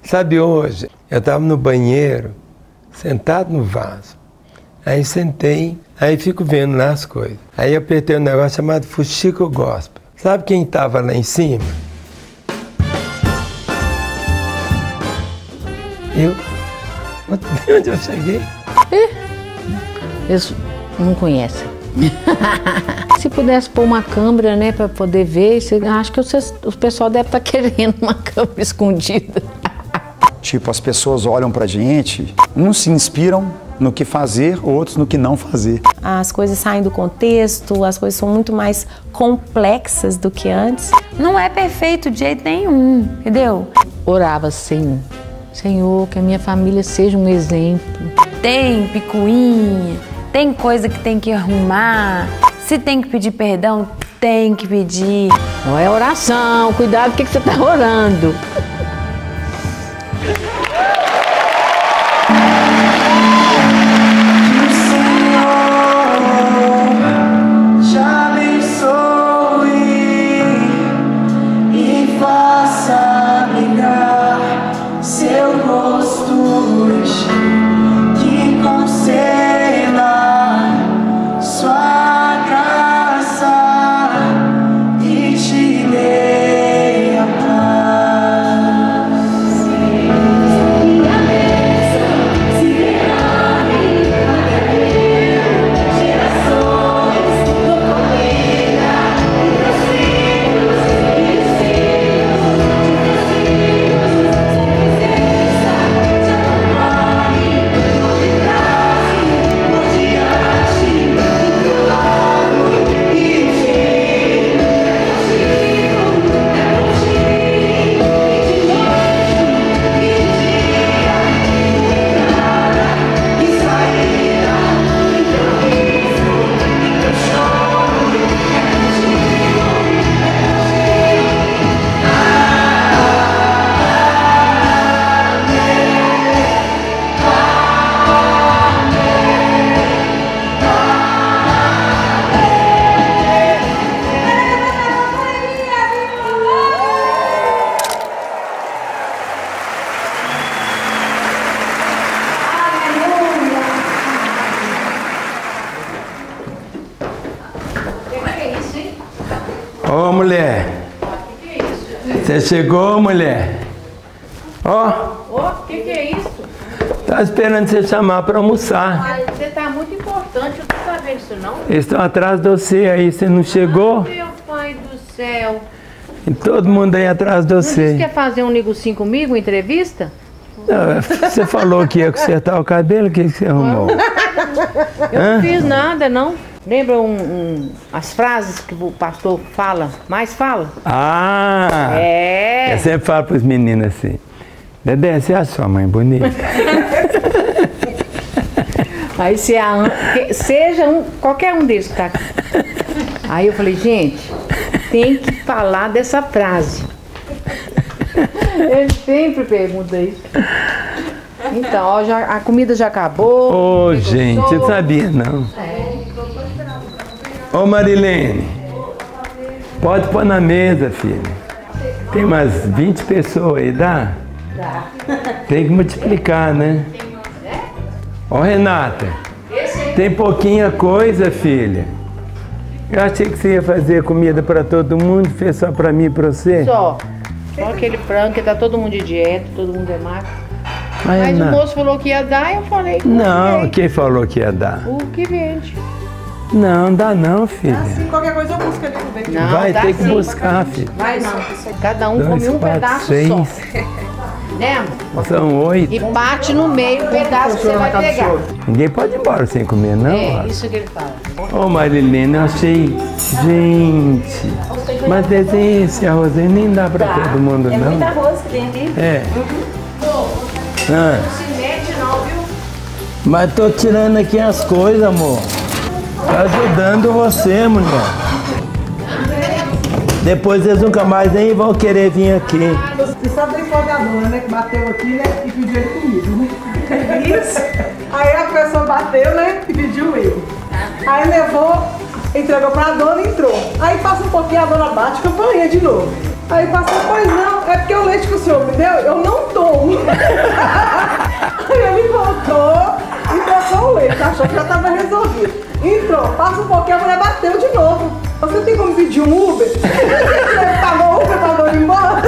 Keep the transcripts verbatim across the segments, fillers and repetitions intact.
Sabe, hoje, eu estava no banheiro, sentado no vaso. Aí sentei, aí fico vendo lá as coisas. Aí eu apertei um negócio chamado Fuxico Gospel. Sabe quem estava lá em cima? Eu. Onde eu cheguei? Eles não conhecem. Se pudesse pôr uma câmera, né, para poder ver, acho que vocês, o pessoal deve estar querendo uma câmera escondida. Tipo, as pessoas olham pra gente, uns se inspiram no que fazer, outros no que não fazer. As coisas saem do contexto, as coisas são muito mais complexas do que antes. Não é perfeito de jeito nenhum, entendeu? Orava assim, Senhor, que a minha família seja um exemplo. Tem picuinha, tem coisa que tem que arrumar. Se tem que pedir perdão, tem que pedir. Não é oração, cuidado com o que você está orando. Ô, mulher. Você chegou, mulher? Ó. Ô, o que que é isso? Tá esperando você chamar para almoçar. Mas você tá muito importante, eu não tô sabendo isso não. Eles estão atrás de você aí, você não chegou? Ah, meu pai do céu. E todo mundo aí atrás de Não disse que você. quer fazer um negocinho comigo, uma entrevista? Não, você falou que ia consertar o cabelo, o que você arrumou? Eu Hã? não fiz nada, não. Lembra um, um, as frases que o pastor fala, mais fala? Ah! É. Eu sempre falo para os meninos assim, Dedé, você acha sua mãe bonita? Aí se a, que- seja um, qualquer um deles que tá aqui. Aí eu falei, gente, tem que falar dessa frase. Ele sempre pergunta isso. Então, ó, já, a comida já acabou. Ô, Ficou gente, eu show. não sabia não. Ô, Marilene, pode pôr na mesa, filha. Tem umas vinte pessoas aí, dá? Dá. Tem que multiplicar, né? Ô, Renata, tem pouquinha coisa, filha. Eu achei que você ia fazer comida para todo mundo, fez só para mim e para você. Só. Só aquele frango, que tá todo mundo de dieta, todo mundo é magro. Mas, Mas o Renata, moço falou que ia dar, eu falei que não, vende. quem falou que ia dar? O que vende. Não, dá não, filha. Assim, qualquer coisa eu busco ali no bem. Não, Vai dá ter que sim. buscar, filha. Vai não. Cada um Dois, come um quatro, pedaço seis. só. Né, amor? São oito. E bate no meio o pedaço que você vai pegar. Ninguém pode ir embora sem comer, não? É, ó. isso que ele fala. Ô, Marilene, eu achei... Gente... Mas desenha esse arroz aí, nem dá pra todo mundo, É não. muito arroz que tem aqui. É. Ah, Não se mete não, viu? mas tô tirando aqui as coisas, amor. Tá ajudando você, mulher. Depois eles nunca mais nem vão querer vir aqui. Você sabe da empolgadora, né? Que bateu aqui, né? E pediu ele comigo, né? Isso. Aí a pessoa bateu, né? E pediu ele. Aí levou, entregou pra dona e entrou. Aí passa um pouquinho, a dona bate, campainha de novo. Aí passa, pois não, é porque o leite que o senhor me deu, eu não tomo. achou que já estava resolvido. Entrou, passa um pouquinho, a mulher bateu de novo. Você tem como pedir um Uber? Ele pagou o Uber, pagou ele embora.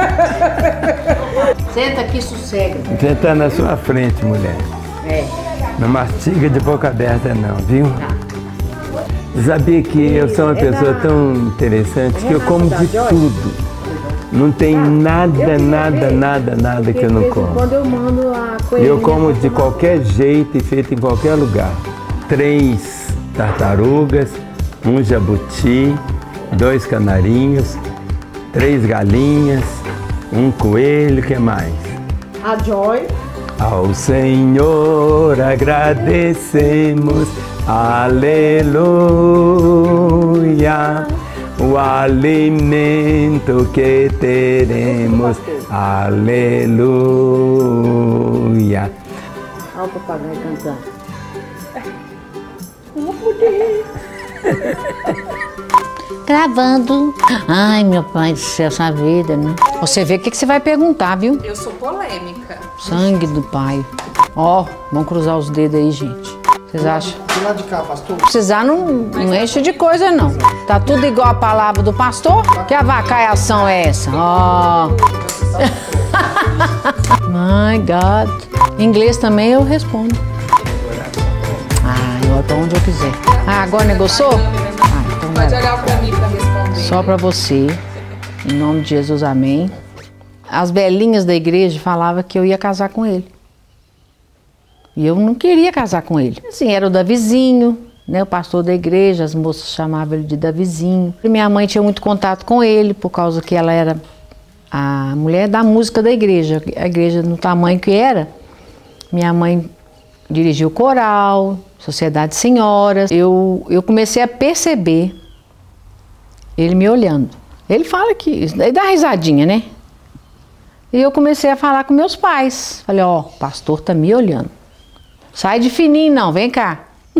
Senta aqui, sossega. Senta na sua frente, mulher. É. Não mastiga de boca aberta não, viu? Tá. Sabia que eu sou uma pessoa tão interessante que eu como de tudo. Não tem nada, nada, nada, nada que eu não como. Quando eu mando a coelhinha. Eu como de qualquer jeito e feito em qualquer lugar. Três tartarugas, um jabuti, dois canarinhos, três galinhas, um coelho, o que mais? A Joy. Ao Senhor agradecemos, aleluia. O alimento que teremos, aleluia. Olha o papagaio cantando. Gravando. Ai, meu pai do céu, essa vida, né? Você vê o que, que você vai perguntar, viu? Eu sou polêmica. Sangue do pai. Ó, vamos cruzar os dedos aí, gente. Vocês acham? Do lado de cá, pastor. Precisar não, não enche de coisa, não. Tá tudo igual a palavra do pastor? Que avacalhação é essa? Ó. Oh. My God. Em inglês também eu respondo. Ah, eu vou pra onde eu quiser. Ah, agora negociou? Ah, então Pode olhar pra mim pra responder. Só pra você. Em nome de Jesus, amém. As velhinhas da igreja falavam que eu ia casar com ele. E eu não queria casar com ele. Assim, era o Davizinho, né, o pastor da igreja, as moças chamavam ele de Davizinho. E minha mãe tinha muito contato com ele, por causa que ela era a mulher da música da igreja. A igreja, no tamanho que era, minha mãe dirigiu o coral, Sociedade de Senhoras. Eu, eu comecei a perceber ele me olhando. Ele fala que... Ele dá risadinha, né? E eu comecei a falar com meus pais. Falei, ó, oh, o pastor tá me olhando. Sai de fininho não, vem cá.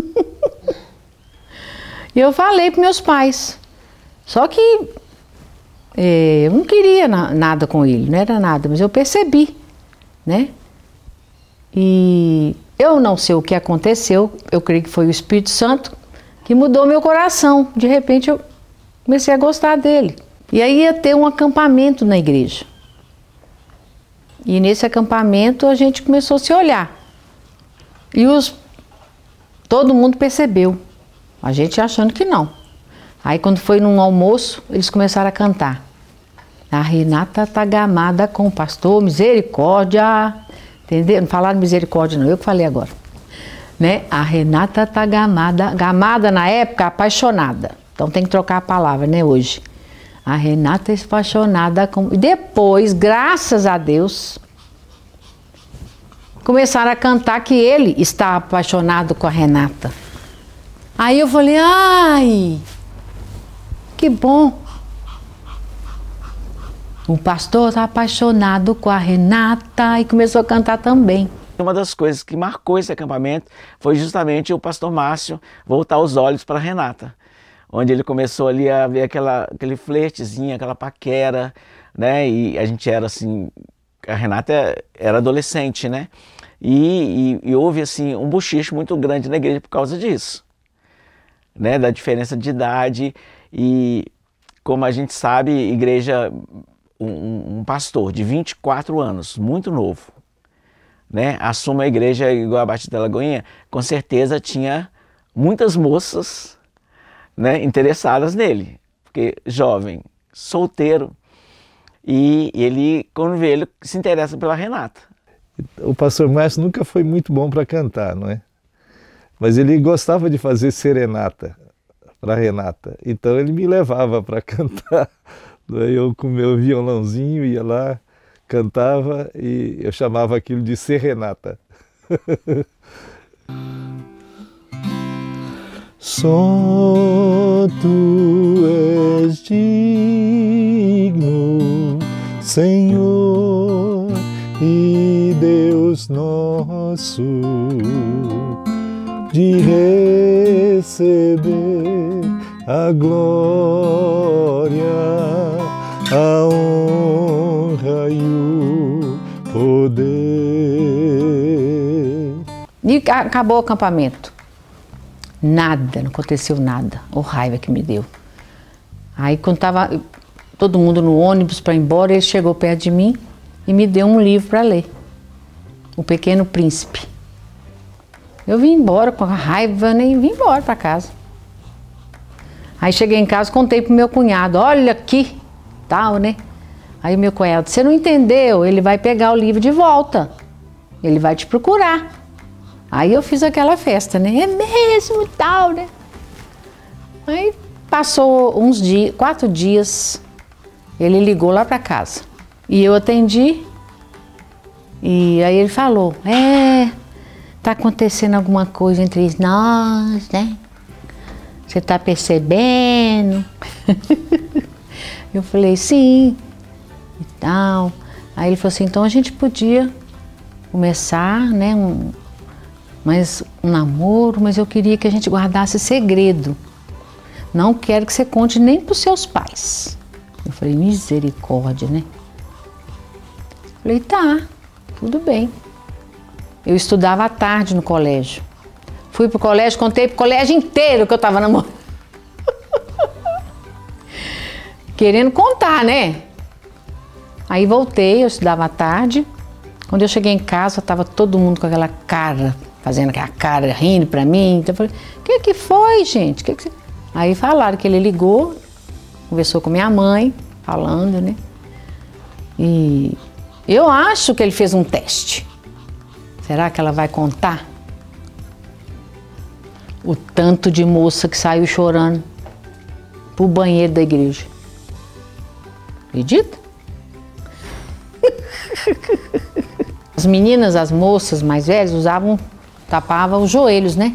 E eu falei para meus pais. Só que é, eu não queria na, nada com ele, não era nada, mas eu percebi, né? E eu não sei o que aconteceu, eu creio que foi o Espírito Santo que mudou meu coração. De repente eu comecei a gostar dele. E aí ia ter um acampamento na igreja. E nesse acampamento a gente começou a se olhar. E os, todo mundo percebeu, a gente achando que não. Aí quando foi num almoço, eles começaram a cantar. A Renata tá gamada com o pastor, misericórdia. Entendeu? Não falaram misericórdia não, eu que falei agora. Né? A Renata tá gamada, gamada na época, apaixonada. Então tem que trocar a palavra, né, hoje. A Renata é apaixonada com... E depois, graças a Deus... começaram a cantar que ele está apaixonado com a Renata. Aí eu falei, ai, que bom. O pastor está apaixonado com a Renata e começou a cantar também. Uma das coisas que marcou esse acampamento foi justamente o pastor Márcio voltar os olhos para a Renata. Onde ele começou ali a ver aquela, aquele flertezinho, aquela paquera, né? E a gente era assim... A Renata era adolescente, né? E, e, e houve assim um bochicho muito grande na igreja por causa disso, né? Da diferença de idade. E como a gente sabe, igreja, um, um pastor de vinte e quatro anos, muito novo, né? Assume a igreja igual a Batista da Lagoinha, com certeza tinha muitas moças, né, interessadas nele, porque jovem, solteiro. E ele, quando vê ele, se interessa pela Renata. O pastor Márcio nunca foi muito bom para cantar, não é? Mas ele gostava de fazer serenata para Renata. Então ele me levava para cantar. Eu com meu violãozinho ia lá, cantava e eu chamava aquilo de serenata. Só tu és digno, Senhor e Deus nosso, de receber a glória, a honra e o poder. E acabou o acampamento. Nada, não aconteceu nada. Ô raiva que me deu. Aí quando tava todo mundo no ônibus para ir embora, ele chegou perto de mim e me deu um livro para ler. O Pequeno Príncipe. Eu vim embora com a raiva, nem vim embora para casa. Aí cheguei em casa, contei pro meu cunhado, olha aqui, tal, né? Aí meu cunhado, você não entendeu, ele vai pegar o livro de volta. Ele vai te procurar. Aí eu fiz aquela festa, né? É mesmo, tal, né? Aí passou uns dias, quatro dias, ele ligou lá para casa. E eu atendi. E aí ele falou, é, tá acontecendo alguma coisa entre nós, né? Você tá percebendo? Eu falei, sim, e tal. Aí ele falou assim, então a gente podia começar, né, um, mas um namoro, mas eu queria que a gente guardasse segredo. Não quero que você conte nem pros seus pais. Eu falei, misericórdia, né? Eu falei, tá, tudo bem. Eu estudava à tarde no colégio. Fui pro colégio, contei pro colégio inteiro que eu tava namorando. Querendo contar, né? Aí voltei, eu estudava à tarde. Quando eu cheguei em casa, tava todo mundo com aquela cara, fazendo aquela cara, rindo pra mim. Então eu falei, o que que foi, gente? Que que... Aí falaram que ele ligou, conversou com minha mãe, falando, né? E eu acho que ele fez um teste. Será que ela vai contar? O tanto de moça que saiu chorando pro banheiro da igreja. Acredita? As meninas, as moças mais velhas usavam, tapavam os joelhos, né?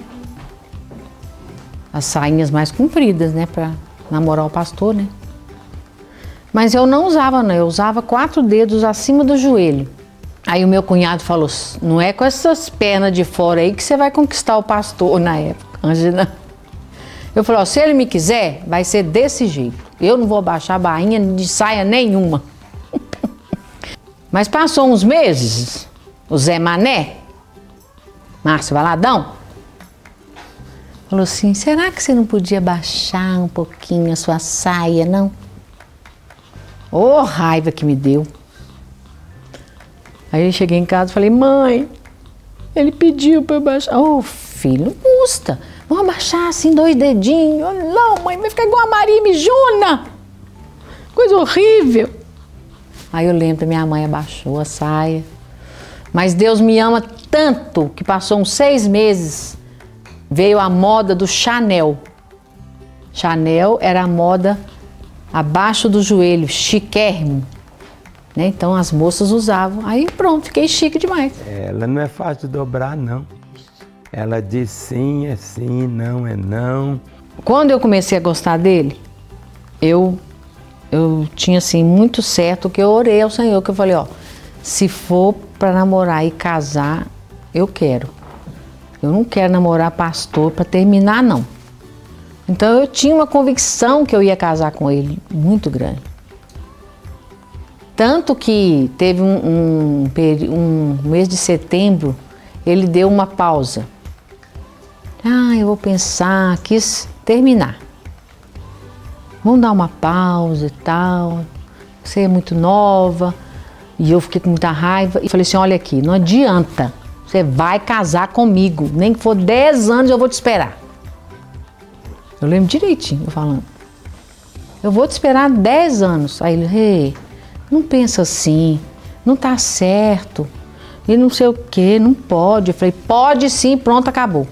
As sainhas mais compridas, né? Pra namorar o pastor, né? Mas eu não usava, não. Eu usava quatro dedos acima do joelho. Aí o meu cunhado falou, não é com essas pernas de fora aí que você vai conquistar o pastor na época, Angela. Eu falei, ó, se ele me quiser, vai ser desse jeito. Eu não vou baixar a bainha de saia nenhuma. Mas passou uns meses, o Zé Mané, Márcio Valadão, falou assim, será que você não podia baixar um pouquinho a sua saia, não? Ô, raiva que me deu. Aí eu cheguei em casa e falei, mãe, ele pediu para eu baixar. Ô, filho, não custa. Vamos abaixar assim dois dedinhos. Não, mãe, vai ficar igual a Maria Mijuna. Coisa horrível. Aí eu lembro que minha mãe abaixou a saia. Mas Deus me ama tanto que passou uns seis meses, veio a moda do Chanel. Chanel era a moda abaixo do joelho, chiquérrimo. Né? Então as moças usavam. Aí pronto, fiquei chique demais. Ela não é fácil de dobrar, não. Ela diz sim, é sim, não é não. Quando eu comecei a gostar dele, eu, eu tinha assim muito certo que eu orei ao Senhor, que eu falei, ó, se for para namorar e casar, eu quero. Eu não quero namorar pastor para terminar, não. Então eu tinha uma convicção que eu ia casar com ele, muito grande. Tanto que teve um, um, um mês de setembro, ele deu uma pausa. Ah, eu vou pensar, quis terminar. Vamos dar uma pausa e tal. Você é muito nova. E eu fiquei com muita raiva. E falei assim, olha aqui, não adianta. Você vai casar comigo. Nem que for dez anos eu vou te esperar. Eu lembro direitinho eu falando. Eu vou te esperar dez anos. Aí ele, hey, não pensa assim, não tá certo, e não sei o que, não pode. Eu falei, pode sim, pronto, acabou.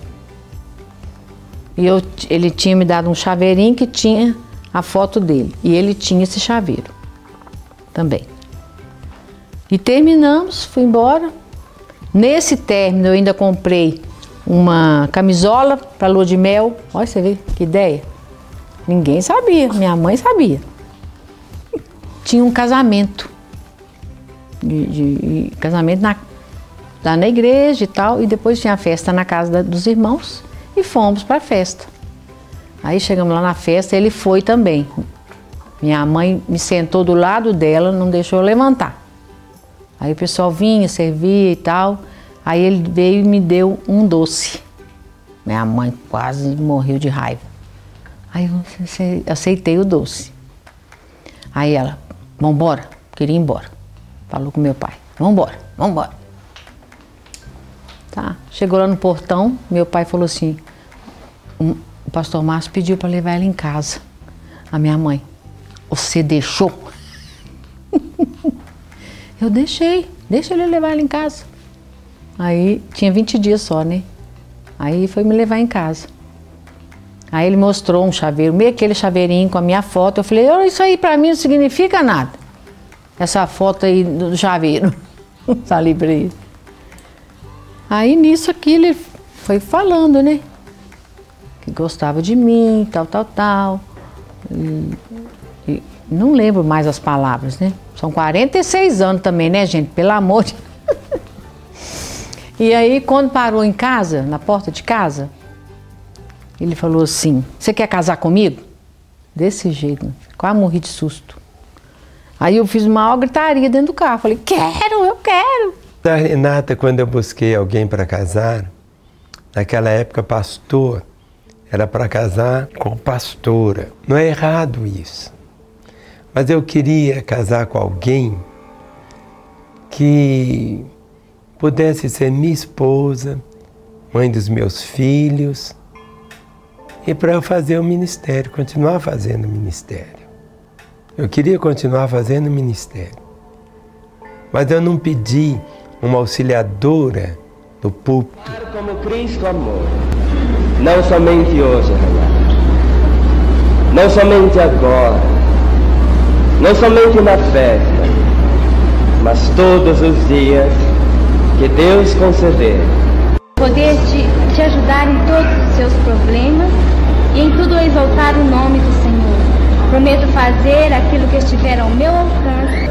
E eu, ele tinha me dado um chaveirinho que tinha a foto dele, e ele tinha esse chaveiro também. E terminamos, fui embora. Nesse término eu ainda comprei uma camisola para lua de mel. Olha, você vê que ideia. Ninguém sabia, minha mãe sabia. Tinha um casamento, de, de, de casamento na, lá na igreja e tal, e depois tinha a festa na casa da, dos irmãos, e fomos para a festa. Aí chegamos lá na festa, ele foi também. Minha mãe me sentou do lado dela, não deixou eu levantar. Aí o pessoal vinha, servia e tal, aí ele veio e me deu um doce. Minha mãe quase morreu de raiva. Aí eu aceitei o doce. Aí ela, vambora, queria ir embora. Falou com meu pai, vambora, vambora. Tá, chegou lá no portão, meu pai falou assim, o pastor Márcio pediu para levar ela em casa. A minha mãe, você deixou? Eu deixei, deixa ele levar ela em casa. Aí tinha vinte dias só, né? Aí foi me levar em casa. Aí ele mostrou um chaveiro, meio aquele chaveirinho com a minha foto. Eu falei, oh, isso aí pra mim não significa nada. Essa foto aí do chaveiro. Falei pra ele. Aí nisso aqui ele foi falando, né? Que gostava de mim, tal, tal, tal. E, e não lembro mais as palavras, né? São quarenta e seis anos também, né, gente? Pelo amor de... E aí, quando parou em casa, na porta de casa, ele falou assim, você quer casar comigo? Desse jeito, quase morri de susto. Aí eu fiz uma maior gritaria dentro do carro, falei, quero, eu quero. Da Renata, quando eu busquei alguém para casar, naquela época pastor, era para casar com pastora. Não é errado isso. Mas eu queria casar com alguém que pudesse ser minha esposa, mãe dos meus filhos, e para eu fazer o ministério, continuar fazendo o ministério. Eu queria continuar fazendo o ministério. Mas eu não pedi uma auxiliadora do púlpito. Como Cristo amou, não somente hoje, Renata, não somente agora, não somente na festa, mas todos os dias que Deus conceder. Poder te, te ajudar em todos os seus problemas e em tudo exaltar o nome do Senhor. Prometo fazer aquilo que estiver ao meu alcance.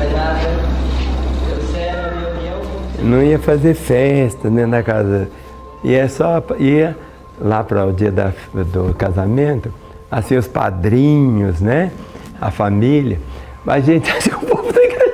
Não ia fazer festa dentro da casa, ia só ia lá para o dia da, do casamento, assim os padrinhos, né? A família. Mas gente, assim, o povo da igreja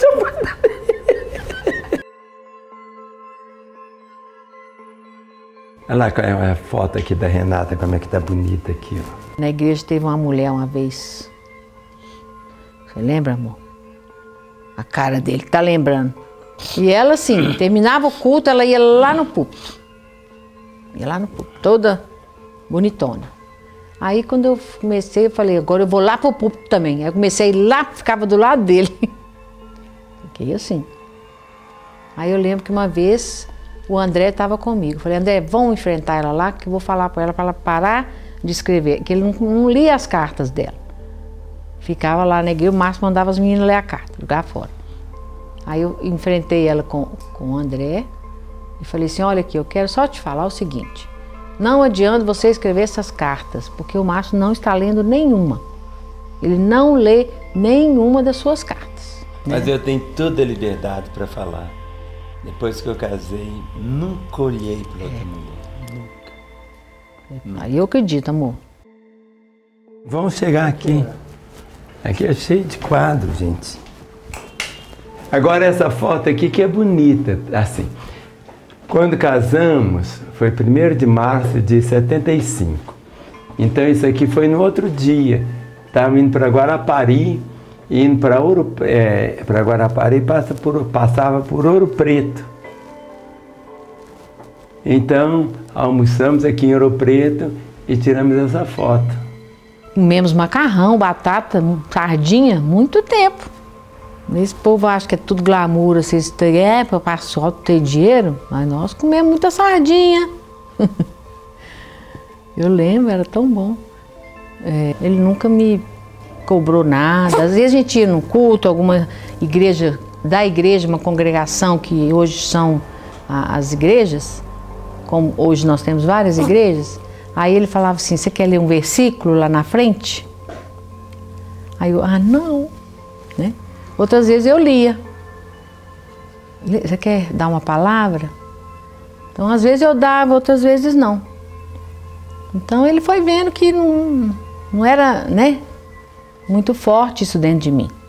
olha lá a foto aqui da Renata, como é que tá bonita aqui, ó. Na igreja teve uma mulher uma vez. Você lembra, amor? A cara dele, que tá lembrando. E ela, assim, terminava o culto, ela ia lá no púlpito. Ia lá no púlpito, toda bonitona. Aí, quando eu comecei, eu falei, agora eu vou lá pro púlpito também. Aí eu comecei a ir lá, ficava do lado dele. Fiquei assim. Aí eu lembro que uma vez o André estava comigo. Eu falei, André, vamos enfrentar ela lá, que eu vou falar para ela, para ela parar de escrever. Que ele não, não lia as cartas dela. Ficava lá na igreja, o Márcio mandava as meninas ler a carta, jogar fora. Aí eu enfrentei ela com, com o André e falei assim, olha aqui, eu quero só te falar o seguinte, não adianta você escrever essas cartas, porque o Márcio não está lendo nenhuma. Ele não lê nenhuma das suas cartas. Né? Mas eu tenho toda a liberdade para falar. Depois que eu casei, nunca olhei para outra é. mulher. Nunca. Aí eu acredito, amor. Vamos chegar aqui. Aqui é cheio de quadros, gente. Agora essa foto aqui que é bonita, assim. Quando casamos, foi primeiro de março de setenta e cinco. Então isso aqui foi no outro dia. Estava indo para Guarapari, indo para Ouro, é, para Guarapari, passa por, passava por Ouro Preto. Então almoçamos aqui em Ouro Preto e tiramos essa foto. Comemos macarrão, batata, sardinha, muito tempo. Esse povo acha que é tudo glamour, vocês é para passar ter dinheiro, mas nós comemos muita sardinha. Eu lembro, era tão bom. É, ele nunca me cobrou nada. Às vezes a gente ia no culto, alguma igreja, da igreja, uma congregação que hoje são a, as igrejas, como hoje nós temos várias igrejas, aí ele falava assim, você quer ler um versículo lá na frente? Aí eu, ah, não, né? Outras vezes eu lia. Você quer dar uma palavra? Então, às vezes eu dava, outras vezes não. Então, ele foi vendo que não, não era, né, muito forte isso dentro de mim.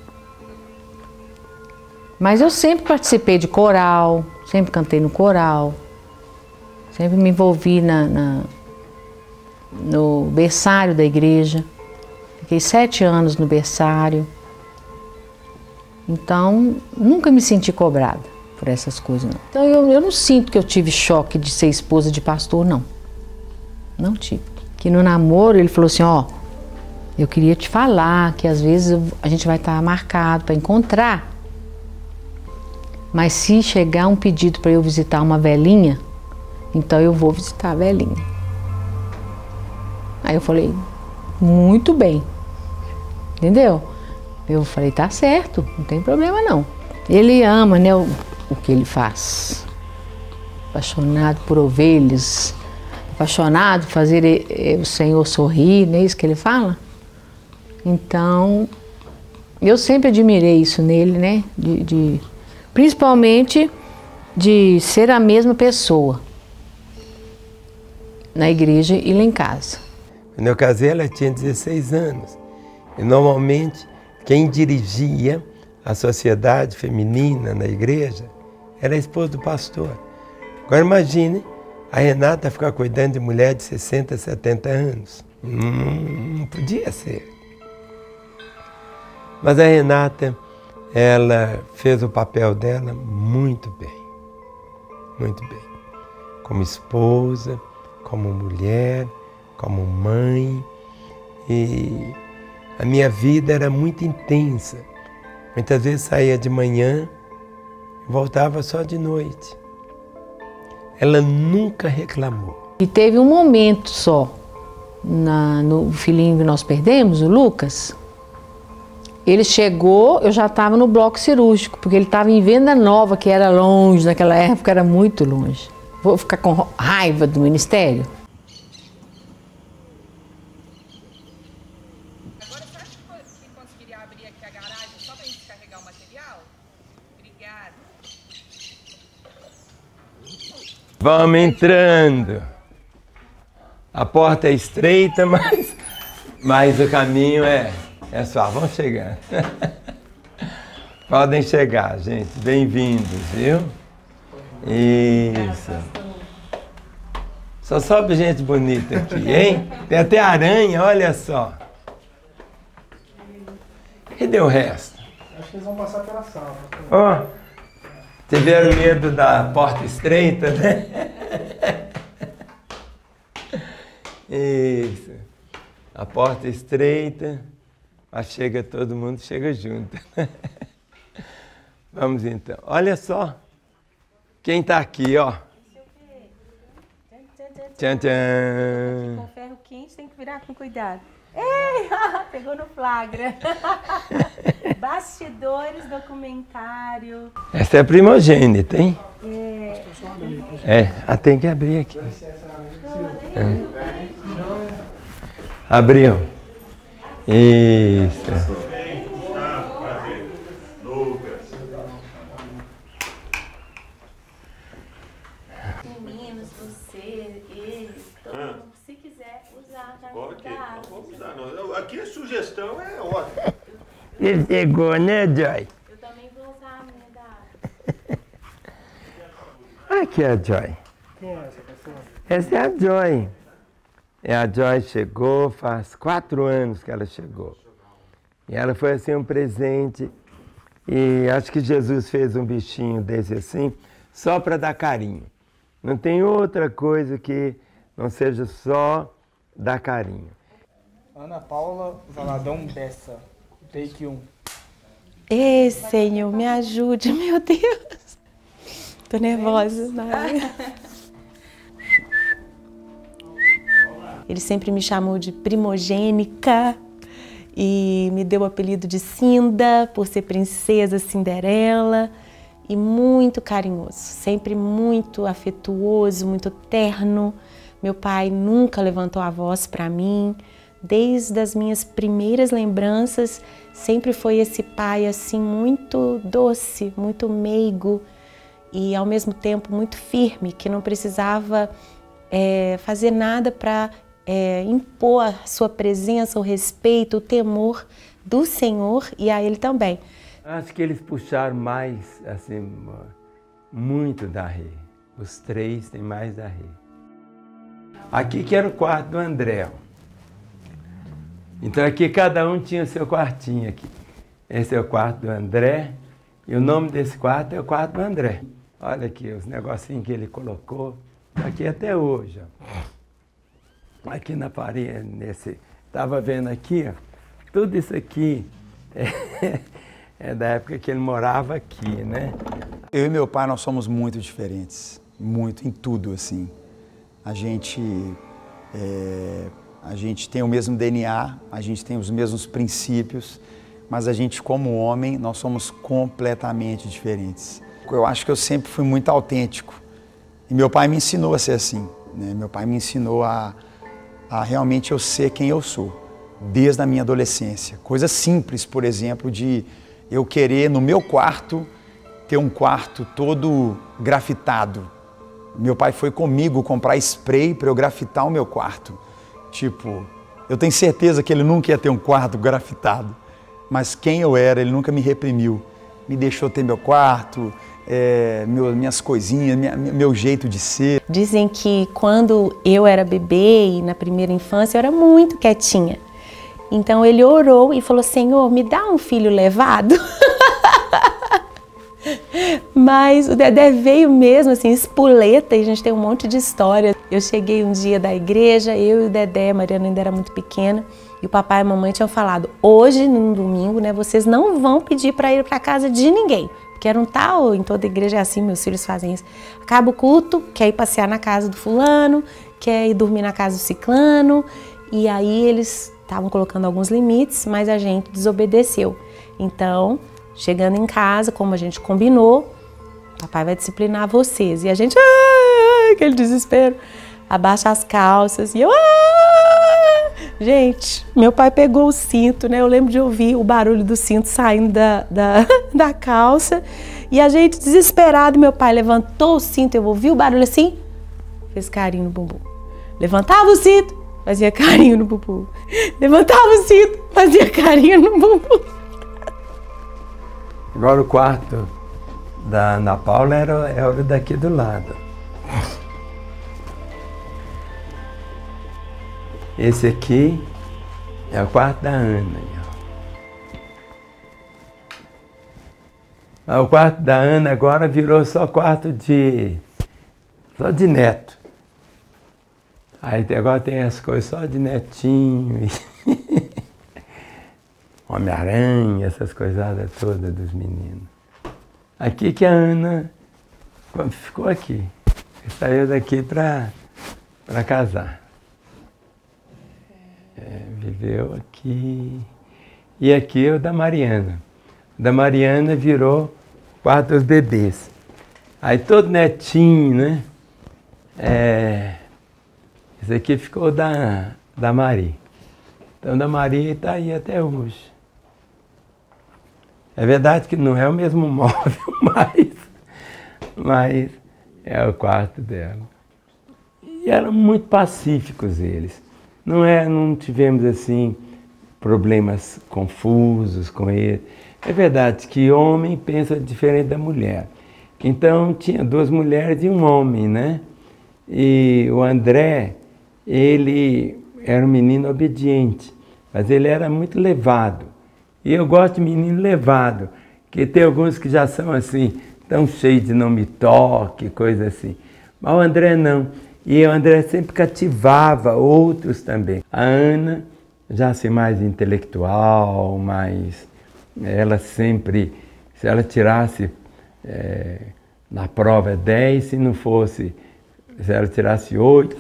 Mas eu sempre participei de coral, sempre cantei no coral, sempre me envolvi na, na, no berçário da igreja. Fiquei sete anos no berçário. Então, nunca me senti cobrada por essas coisas, não. Então, eu, eu não sinto que eu tive choque de ser esposa de pastor, não. Não tive. Que no namoro, ele falou assim, ó, eu queria te falar que às vezes a gente vai estar marcado para encontrar, mas se chegar um pedido para eu visitar uma velhinha, então eu vou visitar a velhinha. Aí eu falei, muito bem, entendeu? Eu falei, tá certo, não tem problema não. Ele ama, né, o, o que ele faz. Apaixonado por ovelhas, apaixonado por fazer o Senhor sorrir, não é isso que ele fala? Então, eu sempre admirei isso nele, né? De, de, principalmente de ser a mesma pessoa na igreja e lá em casa. Quando eu casei, ela tinha dezesseis anos. E normalmente, quem dirigia a sociedade feminina na igreja era a esposa do pastor. Agora imagine a Renata ficar cuidando de mulher de sessenta, setenta anos. Não, não podia ser. Mas a Renata, ela fez o papel dela muito bem. Muito bem. Como esposa, como mulher, como mãe. E a minha vida era muito intensa. Muitas vezes saía de manhã e voltava só de noite. Ela nunca reclamou. E teve um momento só, na, no filhinho que nós perdemos, o Lucas. Ele chegou, eu já estava no bloco cirúrgico, porque ele estava em Venda Nova, que era longe, naquela época era muito longe. Vou ficar com raiva do ministério? Agora, você acha que conseguiria abrir aqui a garagem só para a gente carregar o material? Obrigada. Vamos entrando. A porta é estreita, mas, mas o caminho é, é só. Vamos chegando. Podem chegar, gente. Bem-vindos, viu? Isso. Só sobe gente bonita aqui, hein? Tem até aranha, olha só. Cadê o resto? Acho que eles vão passar pela sala. Ó, oh, tiveram medo da porta estreita, né? Isso. A porta estreita, mas chega todo mundo, chega junto. Vamos então. Olha só. Quem tá aqui, ó. Tchan, tchan. Com ferro quente tem que virar com cuidado. Ei, pegou no flagra. Bastidores, documentário. Essa é a primogênita, hein? É. É, ah, tem que abrir aqui. É. Abriu. Isso. Meninos, você, eles, todo mundo, se quiser usar, tá? Ok, não vamos usar não. Aqui a sugestão é ótima. Ele chegou, né, Joy? Eu também vou usar a minha da... Aqui é a Joy. Quem é essa pessoa? Essa é a Joy. É, a Joy chegou, faz quatro anos que ela chegou. E ela foi assim um presente. E acho que Jesus fez um bichinho desse assim, só para dar carinho. Não tem outra coisa que não seja só dar carinho. Ana Paula Valadão Bessa, take um. Ei, Senhor, me ajude, meu Deus. Tô nervosa. Né? Ele sempre me chamou de primogênica e me deu o apelido de Cinda, por ser princesa Cinderela, e muito carinhoso, sempre muito afetuoso, muito terno. Meu pai nunca levantou a voz para mim, desde as minhas primeiras lembranças, sempre foi esse pai assim muito doce, muito meigo e ao mesmo tempo muito firme, que não precisava é, fazer nada para É, impor a sua presença, o respeito, o temor do Senhor e a Ele também. Acho que eles puxaram mais, assim, muito da Rê. Os três têm mais da Rê. Aqui que era o quarto do André. Então aqui cada um tinha o seu quartinho aqui. Esse é o quarto do André. E o nome desse quarto é o quarto do André. Olha aqui os negocinhos que ele colocou. Aqui até hoje. Ó. Aqui na parede, nesse... Estava vendo aqui, ó. Tudo isso aqui é, é da época que ele morava aqui, né? Eu e meu pai, nós somos muito diferentes. Muito, em tudo, assim. A gente... É, a gente tem o mesmo D N A, a gente tem os mesmos princípios, mas a gente, como homem, nós somos completamente diferentes. Eu acho que eu sempre fui muito autêntico. E meu pai me ensinou a ser assim, né? Meu pai me ensinou a, a realmente eu ser quem eu sou, desde a minha adolescência. Coisas simples, por exemplo, de eu querer, no meu quarto, ter um quarto todo grafitado. Meu pai foi comigo comprar spray para eu grafitar o meu quarto. Tipo, eu tenho certeza que ele nunca ia ter um quarto grafitado, mas quem eu era, ele nunca me reprimiu. Me deixou ter meu quarto, é, meu, minhas coisinhas, minha, meu jeito de ser. Dizem que quando eu era bebê e na primeira infância, eu era muito quietinha. Então ele orou e falou, Senhor, me dá um filho levado. Mas o Dedé veio mesmo, assim, espoleta, e a gente tem um monte de história. Eu cheguei um dia da igreja, eu e o Dedé, a Mariana ainda era muito pequena, e o papai e a mamãe tinham falado, hoje, no domingo, né, vocês não vão pedir para ir para casa de ninguém. Porque era um tal, em toda igreja é assim, meus filhos fazem isso. Acaba o culto, quer ir passear na casa do fulano, quer ir dormir na casa do ciclano, e aí eles estavam colocando alguns limites, mas a gente desobedeceu. Então, chegando em casa, como a gente combinou, papai vai disciplinar vocês. E a gente, ah, aquele desespero, abaixa as calças e eu, ah! Gente, meu pai pegou o cinto, né? Eu lembro de ouvir o barulho do cinto saindo da, da, da calça. E a gente desesperado, meu pai levantou o cinto, eu ouvi o barulho assim, fez carinho no bumbum. Levantava o cinto, fazia carinho no bumbum. Levantava o cinto, fazia carinho no bumbum. Agora o quarto da Ana Paula era, era o daqui do lado. Esse aqui é o quarto da Ana. O quarto da Ana agora virou só quarto de, só de neto. Aí agora tem as coisas só de netinho. Homem-Aranha, essas coisadas todas dos meninos. Aqui que a Ana ficou aqui. Saiu daqui para para casar. É, viveu aqui. E aqui é o da Mariana. O da Mariana virou quarto dos bebês. Aí todo netinho, né? É, esse aqui ficou da, da Maria. Então da Maria está aí até hoje. É verdade que não é o mesmo móvel, mas, mas é o quarto dela. E eram muito pacíficos eles. Não, é, não tivemos, assim, problemas confusos com ele. É verdade que homem pensa diferente da mulher. Então tinha duas mulheres e um homem, né? E o André, ele era um menino obediente, mas ele era muito levado. E eu gosto de menino levado, porque tem alguns que já são assim, tão cheios de não me toque, coisa assim. Mas o André não. E o André sempre cativava outros também. A Ana, já assim mais intelectual, mais... Ela sempre, se ela tirasse é, na prova dez, se não fosse, se ela tirasse oito...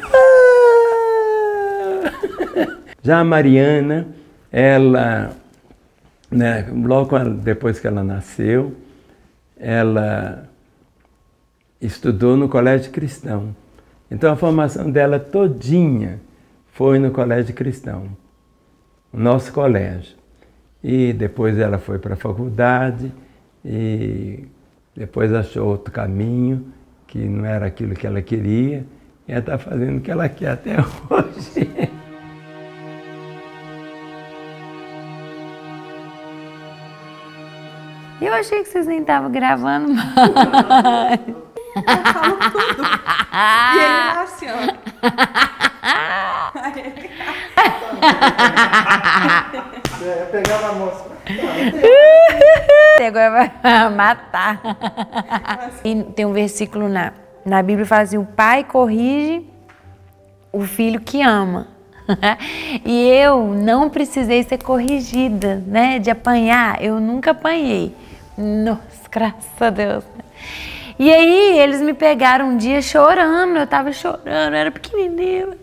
Já a Mariana, ela... Né, logo depois que ela nasceu, ela estudou no colégio cristão. Então a formação dela todinha foi no colégio cristão, o nosso colégio. E depois ela foi para a faculdade e depois achou outro caminho, que não era aquilo que ela queria, e ela está fazendo o que ela quer até hoje. Eu achei que vocês nem estavam gravando mais. Eu falo tudo. E ele nasceu. É, pegava a moça. Agora vai matar. E tem um versículo na, na Bíblia que fala assim: o pai corrige o filho que ama. E eu não precisei ser corrigida, né? De apanhar. Eu nunca apanhei. Nossa, graças a Deus. E aí eles me pegaram um dia chorando. Eu tava chorando, eu era pequenininha.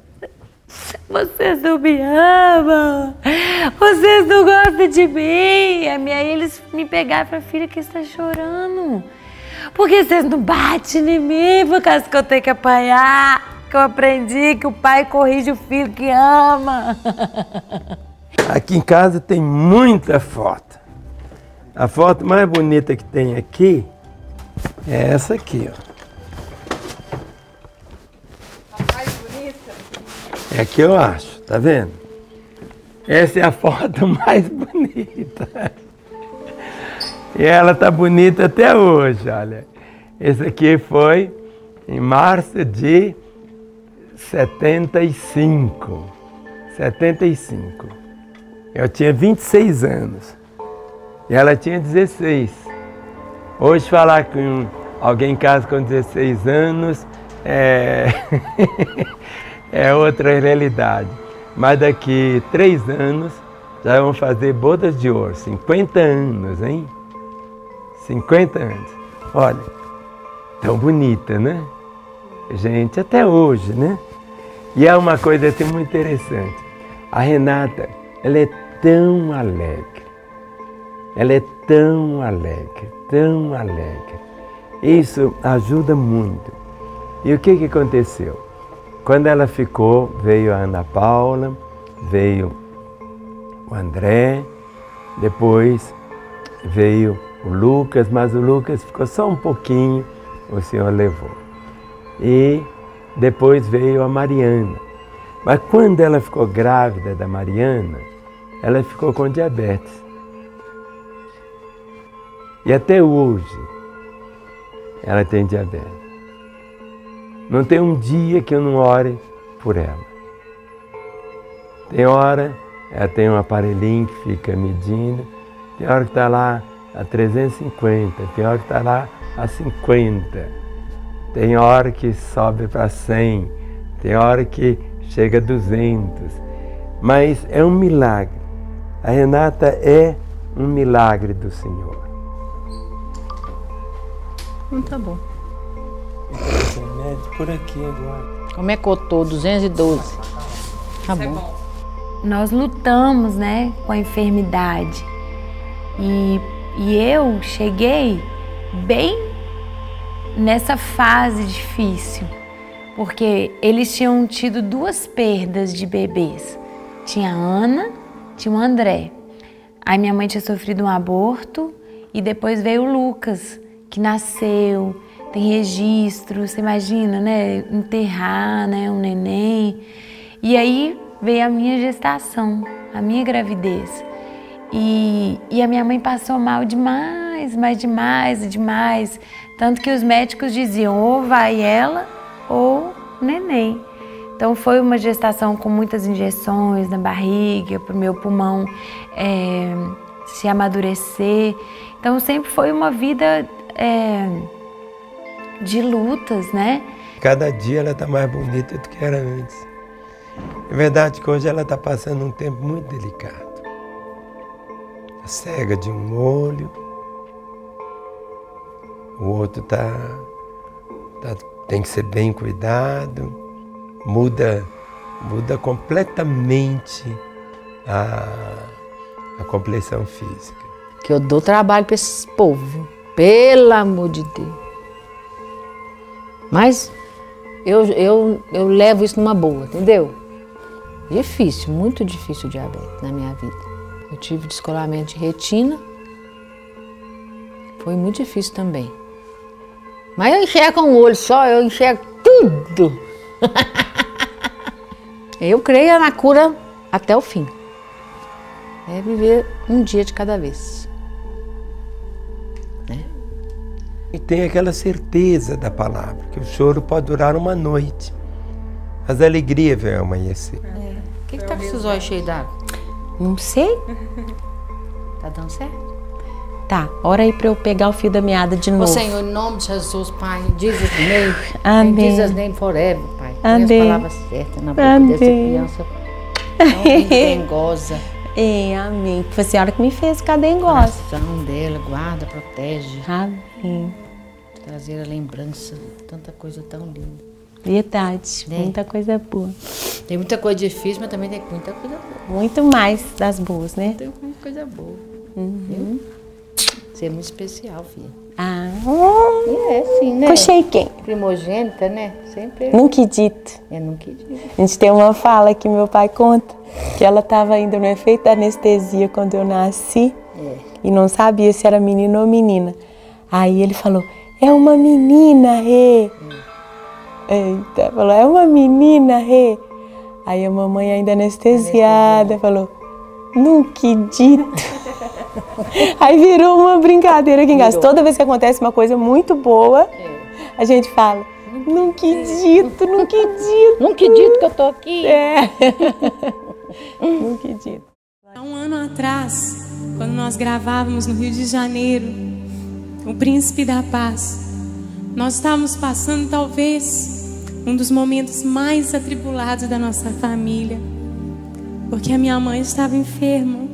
Vocês não me amam, vocês não gostam de mim. Aí eles me pegaram e falaram: filha, que você está chorando? Por que vocês não batem em mim? Por causa que eu tenho que apanhar, que eu aprendi que o pai corrige o filho que ama. Aqui em casa tem muita foto. A foto mais bonita que tem aqui é essa aqui, ó. É que eu acho, tá vendo? Essa é a foto mais bonita. E ela tá bonita até hoje, olha. Esse aqui foi em março de setenta e cinco. setenta e cinco. Eu tinha vinte e seis anos. E ela tinha dezesseis. Hoje falar com alguém em casa com dezesseis anos é... é outra realidade. Mas daqui três anos já vão fazer bodas de ouro. cinquenta anos, hein? cinquenta anos. Olha, tão bonita, né? Gente, até hoje, né? E é uma coisa assim muito interessante. A Renata, ela é tão alegre. Ela é tão alegre, tão alegre. Isso ajuda muito. E o que que aconteceu? Quando ela ficou, veio a Ana Paula, veio o André, depois veio o Lucas, mas o Lucas ficou só um pouquinho, o Senhor levou. E depois veio a Mariana. Mas quando ela ficou grávida da Mariana, ela ficou com diabetes. E até hoje ela tem diabetes. Não tem um dia que eu não ore por ela. Tem hora, ela tem um aparelhinho que fica medindo, tem hora que está lá a trezentos e cinquenta, tem hora que está lá a cinquenta, tem hora que sobe para cem, tem hora que chega a duzentos. Mas é um milagre. A Renata é um milagre do Senhor. Hum, tá bom. Por aqui agora. Como é que eu tô? duzentos e doze. Tá bom. Nós lutamos, né, com a enfermidade. E, e eu cheguei bem nessa fase difícil, porque eles tinham tido duas perdas de bebês. Tinha a Ana, tinha o André. Aí minha mãe tinha sofrido um aborto e depois veio o Lucas, que nasceu. Tem registro, você imagina, né? Enterrar, né? Um neném. E aí veio a minha gestação, a minha gravidez. E, e a minha mãe passou mal demais, mas demais, demais. Tanto que os médicos diziam ou vai ela ou o neném. Então foi uma gestação com muitas injeções na barriga, para o meu pulmão é, se amadurecer. Então sempre foi uma vida... É, de lutas, né? Cada dia ela está mais bonita do que era antes. É verdade que hoje ela está passando um tempo muito delicado. A cega de um olho, o outro tá, tá, tem que ser bem cuidado, muda, muda completamente a, a complexão física. Que eu dou trabalho para esses povos, viu? Pelo amor de Deus. Mas eu, eu, eu levo isso numa boa, entendeu? Difícil, muito difícil o diabetes na minha vida. Eu tive descolamento de retina, foi muito difícil também. Mas eu enxergo com um olho só, eu enxergo tudo. Eu creio na cura até o fim. É viver um dia de cada vez. E tem aquela certeza da palavra, que o choro pode durar uma noite, mas a alegria vai amanhecer. É. que que tá com esses olhos cheios d'água? Não sei. Tá dando certo? Tá, ora aí pra eu pegar o fio da meada de novo. Ô Senhor, em nome de Jesus, Pai, Jesus name, Amém. Jesus name forever, Pai. Amém. Põe as palavras certas na boca Amém. dessa criança. Não dengosa. É, amém. Foi a senhora que me fez ficar dengosa. O coração dela, guarda, protege. Amém. Trazer a lembrança, tanta coisa tão linda. Verdade, Né? muita coisa boa. Tem muita coisa difícil, mas também tem muita coisa boa. Muito mais das boas, né? Tem muita coisa boa. Uhum. Viu? Você é muito especial, filha. Ah, é, sim, né? Puxei quem? Primogênita, né? Sempre. Não acredito. É, não acredito. A gente tem uma fala que meu pai conta, que ela estava ainda no efeito da anestesia quando eu nasci É. e não sabia se era menino ou menina. Aí ele falou, é uma menina, Rê. Eita, falou, é uma menina, Rê. Aí a mamãe ainda anestesiada falou, não acredito. Aí virou uma brincadeira aqui em casa. Toda vez que acontece uma coisa muito boa, a gente fala, não acredito, não acredito. Não acredito que eu tô aqui. É. Não acredito. Há um ano atrás, quando nós gravávamos no Rio de Janeiro, O Príncipe da Paz, nós estávamos passando talvez um dos momentos mais atribulados da nossa família, porque a minha mãe estava enferma.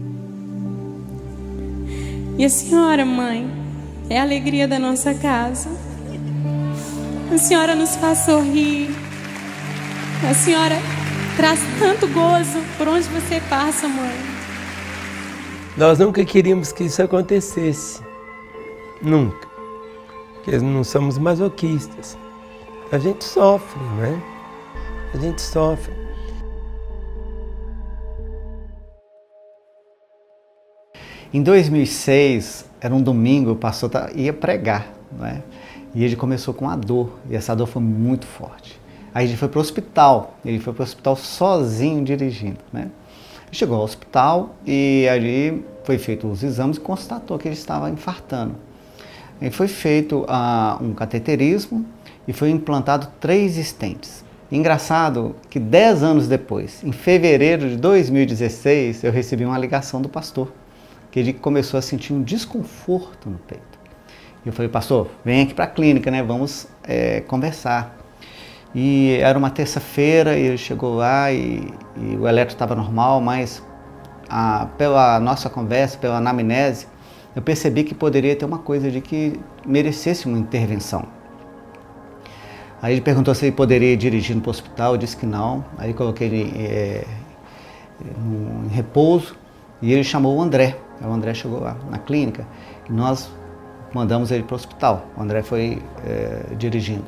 E a senhora, mãe, é a alegria da nossa casa. A senhora nos faz sorrir. A senhora traz tanto gozo por onde você passa, mãe. Nós nunca queríamos que isso acontecesse. Nunca. Porque não somos masoquistas. A gente sofre, não é? A gente sofre. Em dois mil e seis, era um domingo, o pastor ia pregar, não é? E ele começou com uma dor, e essa dor foi muito forte. Aí ele foi para o hospital, ele foi para o hospital sozinho dirigindo, né? Chegou ao hospital e ali foi feito os exames e constatou que ele estava infartando. Aí foi feito uh, um cateterismo e foi implantado três estentes. Engraçado que dez anos depois, em fevereiro de dois mil e dezesseis, eu recebi uma ligação do pastor, que ele começou a sentir um desconforto no peito. Eu falei, pastor, vem aqui para a clínica, né? Vamos é, conversar. E era uma terça-feira e ele chegou lá e, e o eletro estava normal, mas a, pela nossa conversa, pela anamnese, eu percebi que poderia ter uma coisa de que merecesse uma intervenção. Aí ele perguntou se ele poderia ir dirigindo para o hospital, eu disse que não. Aí coloquei ele é, em repouso e ele chamou o André. Aí o André chegou lá na clínica e nós mandamos ele para o hospital. O André foi é, dirigindo.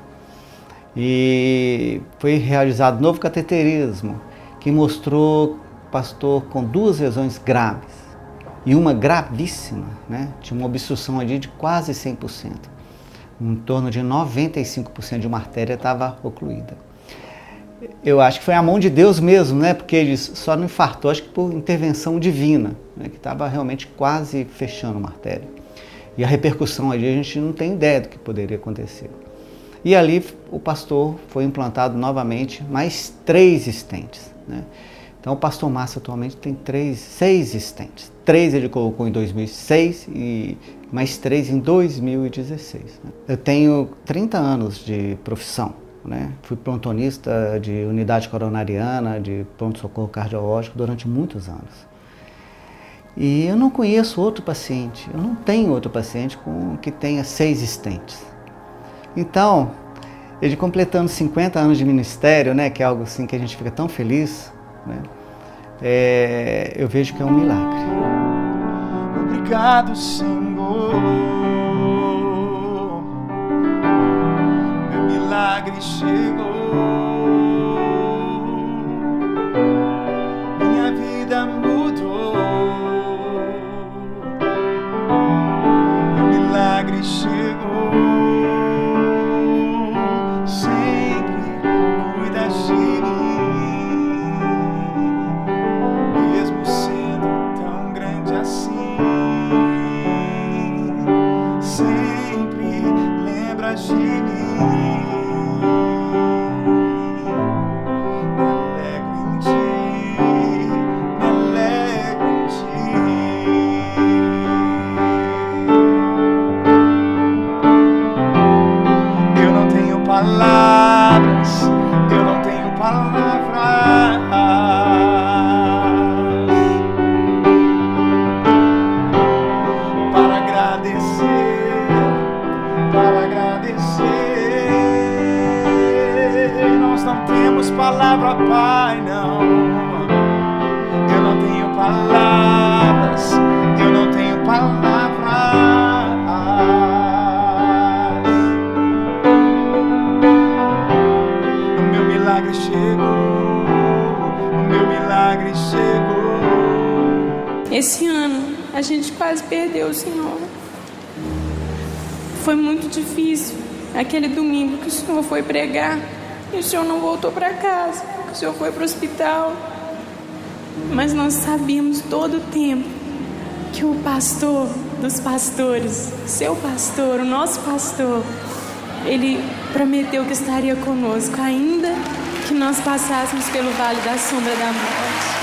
E foi realizado novo cateterismo, que mostrou o pastor com duas lesões graves e uma gravíssima, né? Tinha uma obstrução ali de quase cem por cento. Em torno de noventa e cinco por cento de uma artéria estava ocluída. Eu acho que foi a mão de Deus mesmo, né? Porque ele só não infartou, acho que por intervenção divina, né? Que estava realmente quase fechando uma artéria. E a repercussão ali a gente não tem ideia do que poderia acontecer. E ali o pastor foi implantado novamente mais três estentes, né? Então o pastor Márcio atualmente tem três, seis estentes. Três ele colocou em dois mil e seis e mais três em dois mil e dezesseis. Né? Eu tenho trinta anos de profissão, né? Fui plantonista de unidade coronariana, de pronto-socorro cardiológico durante muitos anos. E eu não conheço outro paciente, eu não tenho outro paciente com, que tenha seis estentes. Então, ele completando cinquenta anos de ministério, né, que é algo assim que a gente fica tão feliz, né, é, eu vejo que é um milagre. Obrigado, Senhor, meu milagre chegou, minha vida mudou, meu milagre chegou. De mim, palavras, eu não tenho palavras para agradecer, para agradecer. Nós não temos palavra, Pai, não. Eu não tenho palavras, eu não tenho palavras. O meu milagre chegou, o meu milagre chegou. Esse ano a gente quase perdeu o Senhor. Foi muito difícil. Aquele domingo que o Senhor foi pregar e o Senhor não voltou para casa, que o Senhor foi para o hospital. Mas nós sabíamos todo o tempo que o pastor dos pastores, seu pastor, o nosso pastor, ele prometeu que estaria conosco, ainda que nós passássemos pelo vale da sombra da morte.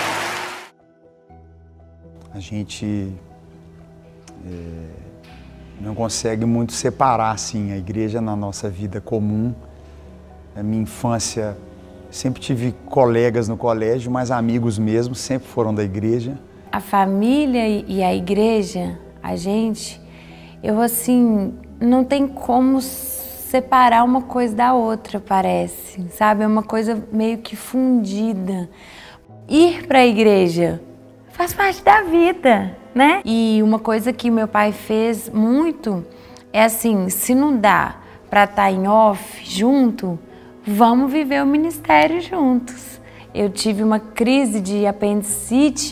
A gente é, não consegue muito separar assim, a igreja na nossa vida comum. A minha infância, sempre tive colegas no colégio, mas amigos mesmo, sempre foram da igreja. A família e a igreja, a gente, eu assim, não tem como separar uma coisa da outra, parece, sabe? É uma coisa meio que fundida. Ir para a igreja faz parte da vida, né? E uma coisa que meu pai fez muito é assim, se não dá para estar em off junto, vamos viver o ministério juntos. Eu tive uma crise de apendicite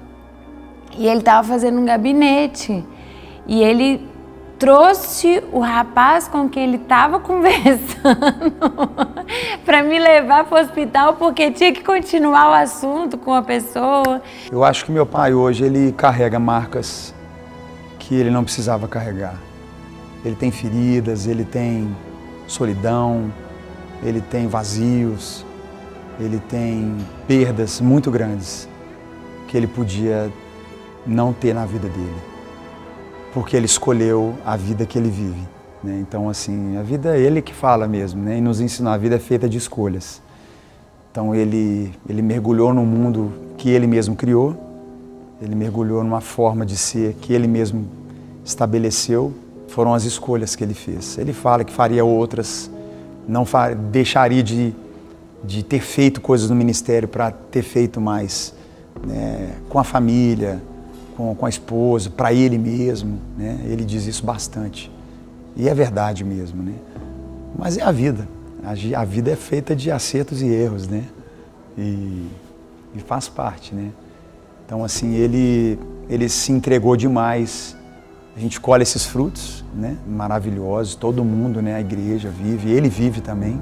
e ele estava fazendo um gabinete e ele trouxe o rapaz com quem ele estava conversando para me levar para o hospital porque tinha que continuar o assunto com a pessoa. Eu acho que meu pai hoje ele carrega marcas que ele não precisava carregar. Ele tem feridas, ele tem solidão, ele tem vazios, ele tem perdas muito grandes que ele podia não ter na vida dele, porque ele escolheu a vida que ele vive, né? Então, assim, a vida é ele que fala mesmo, né? E nos ensinou, a vida é feita de escolhas. Então, ele, ele mergulhou num mundo que ele mesmo criou, ele mergulhou numa forma de ser que ele mesmo estabeleceu, foram as escolhas que ele fez. Ele fala que faria outras, não far, deixaria de, de ter feito coisas no ministério para ter feito mais, né, com a família, com, com a esposa, para ele mesmo, né? Ele diz isso bastante. E é verdade mesmo, né? Mas é a vida. A, a vida é feita de acertos e erros, né? E, e faz parte, né? Então, assim, ele, ele se entregou demais. A gente colhe esses frutos, né? Maravilhosos. Todo mundo, né? A igreja vive, ele vive também.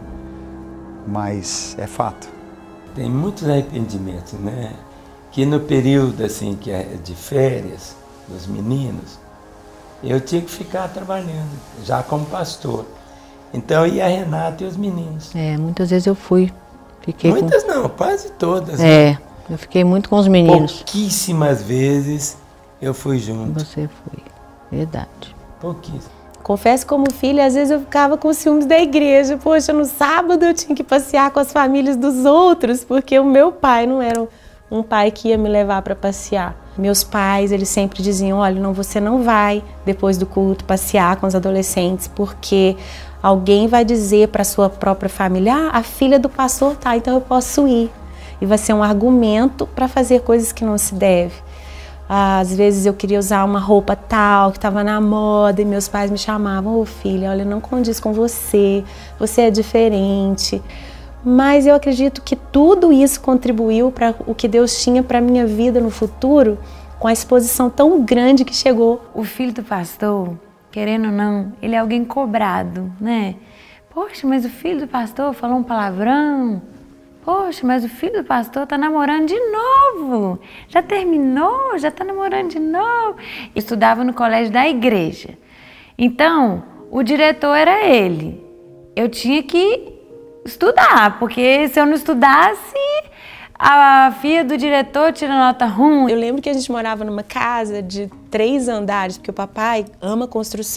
Mas é fato. Tem muitos arrependimentos, né? Que no período assim, que é de férias dos meninos, eu tinha que ficar trabalhando, já como pastor. Então ia a Renata e os meninos. É, muitas vezes eu fui. Fiquei muitas com... não, quase todas. É, né? eu fiquei muito com os meninos. Pouquíssimas vezes eu fui junto. Você foi, verdade. Pouquíssimas. Confesso, como filha, às vezes eu ficava com ciúmes da igreja. Poxa, no sábado eu tinha que passear com as famílias dos outros, porque o meu pai não era um pai que ia me levar para passear. Meus pais, eles sempre diziam, olha, não, você não vai depois do culto passear com os adolescentes, porque alguém vai dizer para sua própria família, ah, a filha do pastor tá, então eu posso ir. E vai ser um argumento para fazer coisas que não se deve. Às vezes eu queria usar uma roupa tal, que estava na moda, e meus pais me chamavam, ô oh, filha, olha, não condiz com você, você é diferente. Mas eu acredito que tudo isso contribuiu para o que Deus tinha para a minha vida no futuro, com a exposição tão grande que chegou. O filho do pastor, querendo ou não, ele é alguém cobrado, né? Poxa, mas o filho do pastor falou um palavrão. Poxa, mas o filho do pastor tá namorando de novo. Já terminou, já tá namorando de novo. Eu estudava no colégio da igreja. Então, o diretor era ele. Eu tinha que estudar, porque se eu não estudasse, a filha do diretor tira nota ruim. Eu lembro que a gente morava numa casa de três andares, porque o papai ama construção.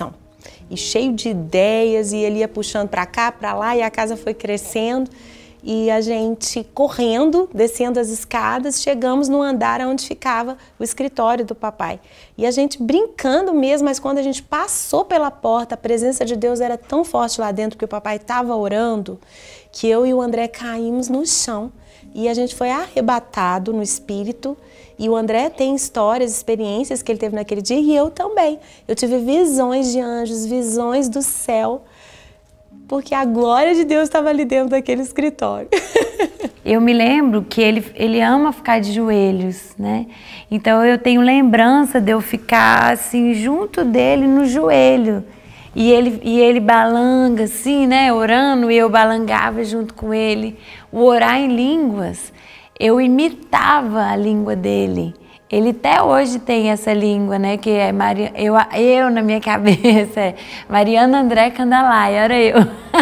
e cheio de ideias, e ele ia puxando para cá, para lá, e a casa foi crescendo. E a gente correndo, descendo as escadas, chegamos no andar onde ficava o escritório do papai. E a gente brincando mesmo, mas quando a gente passou pela porta, a presença de Deus era tão forte lá dentro, que o papai estava orando, que eu e o André caímos no chão. E a gente foi arrebatado no espírito. E o André tem histórias, experiências que ele teve naquele dia, e eu também. Eu tive visões de anjos, visões do céu, porque a glória de Deus estava ali dentro daquele escritório. Eu me lembro que ele, ele ama ficar de joelhos, né? Então eu tenho lembrança de eu ficar assim junto dele no joelho. E ele, e ele balanga assim, né? Orando, e eu balangava junto com ele. O orar em línguas, eu imitava a língua dele. Ele até hoje tem essa língua, né? Que é Maria, eu, eu na minha cabeça é Mariana André Candelaia, era eu.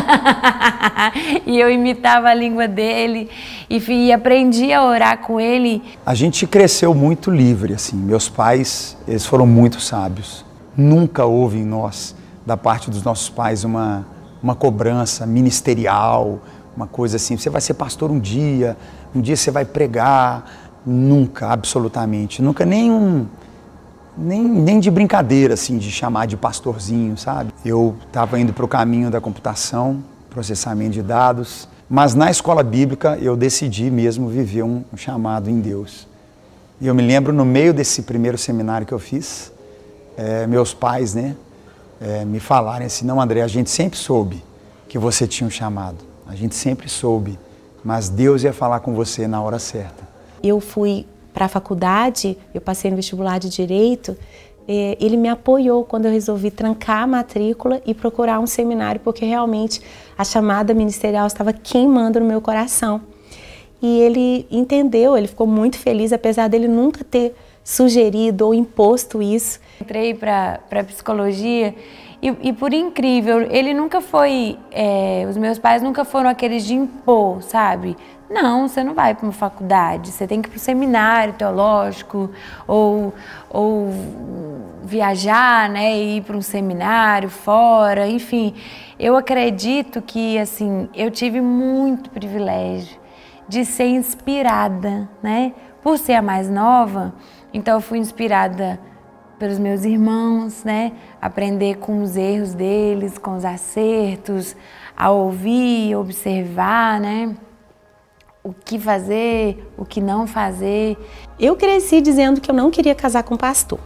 E eu imitava a língua dele e, e aprendi a orar com ele. A gente cresceu muito livre, assim. Meus pais, eles foram muito sábios. Nunca houve em nós, da parte dos nossos pais, uma, uma cobrança ministerial, uma coisa assim, você vai ser pastor um dia, um dia você vai pregar. Nunca, absolutamente. Nunca nem um, nem, nem de brincadeira, assim, de chamar de pastorzinho, sabe? Eu estava indo para o caminho da computação, processamento de dados, mas na escola bíblica eu decidi mesmo viver um, um chamado em Deus. E eu me lembro, no meio desse primeiro seminário que eu fiz, é, meus pais, né, é, me falarem assim, não, André, a gente sempre soube que você tinha um chamado. A gente sempre soube, mas Deus ia falar com você na hora certa. Eu fui para a faculdade, eu passei no vestibular de Direito, ele me apoiou quando eu resolvi trancar a matrícula e procurar um seminário, porque realmente a chamada ministerial estava queimando no meu coração. E ele entendeu, ele ficou muito feliz, apesar dele nunca ter sugerido ou imposto isso. Entrei para a psicologia e, e, por incrível, ele nunca foi, é, os meus pais nunca foram aqueles de impor, sabe? Não, você não vai para uma faculdade, você tem que ir para um seminário teológico ou, ou viajar, né, e ir para um seminário fora, enfim. Eu acredito que, assim, eu tive muito privilégio de ser inspirada, né, por ser a mais nova. Então eu fui inspirada pelos meus irmãos, né, aprender com os erros deles, com os acertos, a ouvir, observar, né, o que fazer, o que não fazer. Eu cresci dizendo que eu não queria casar com pastor,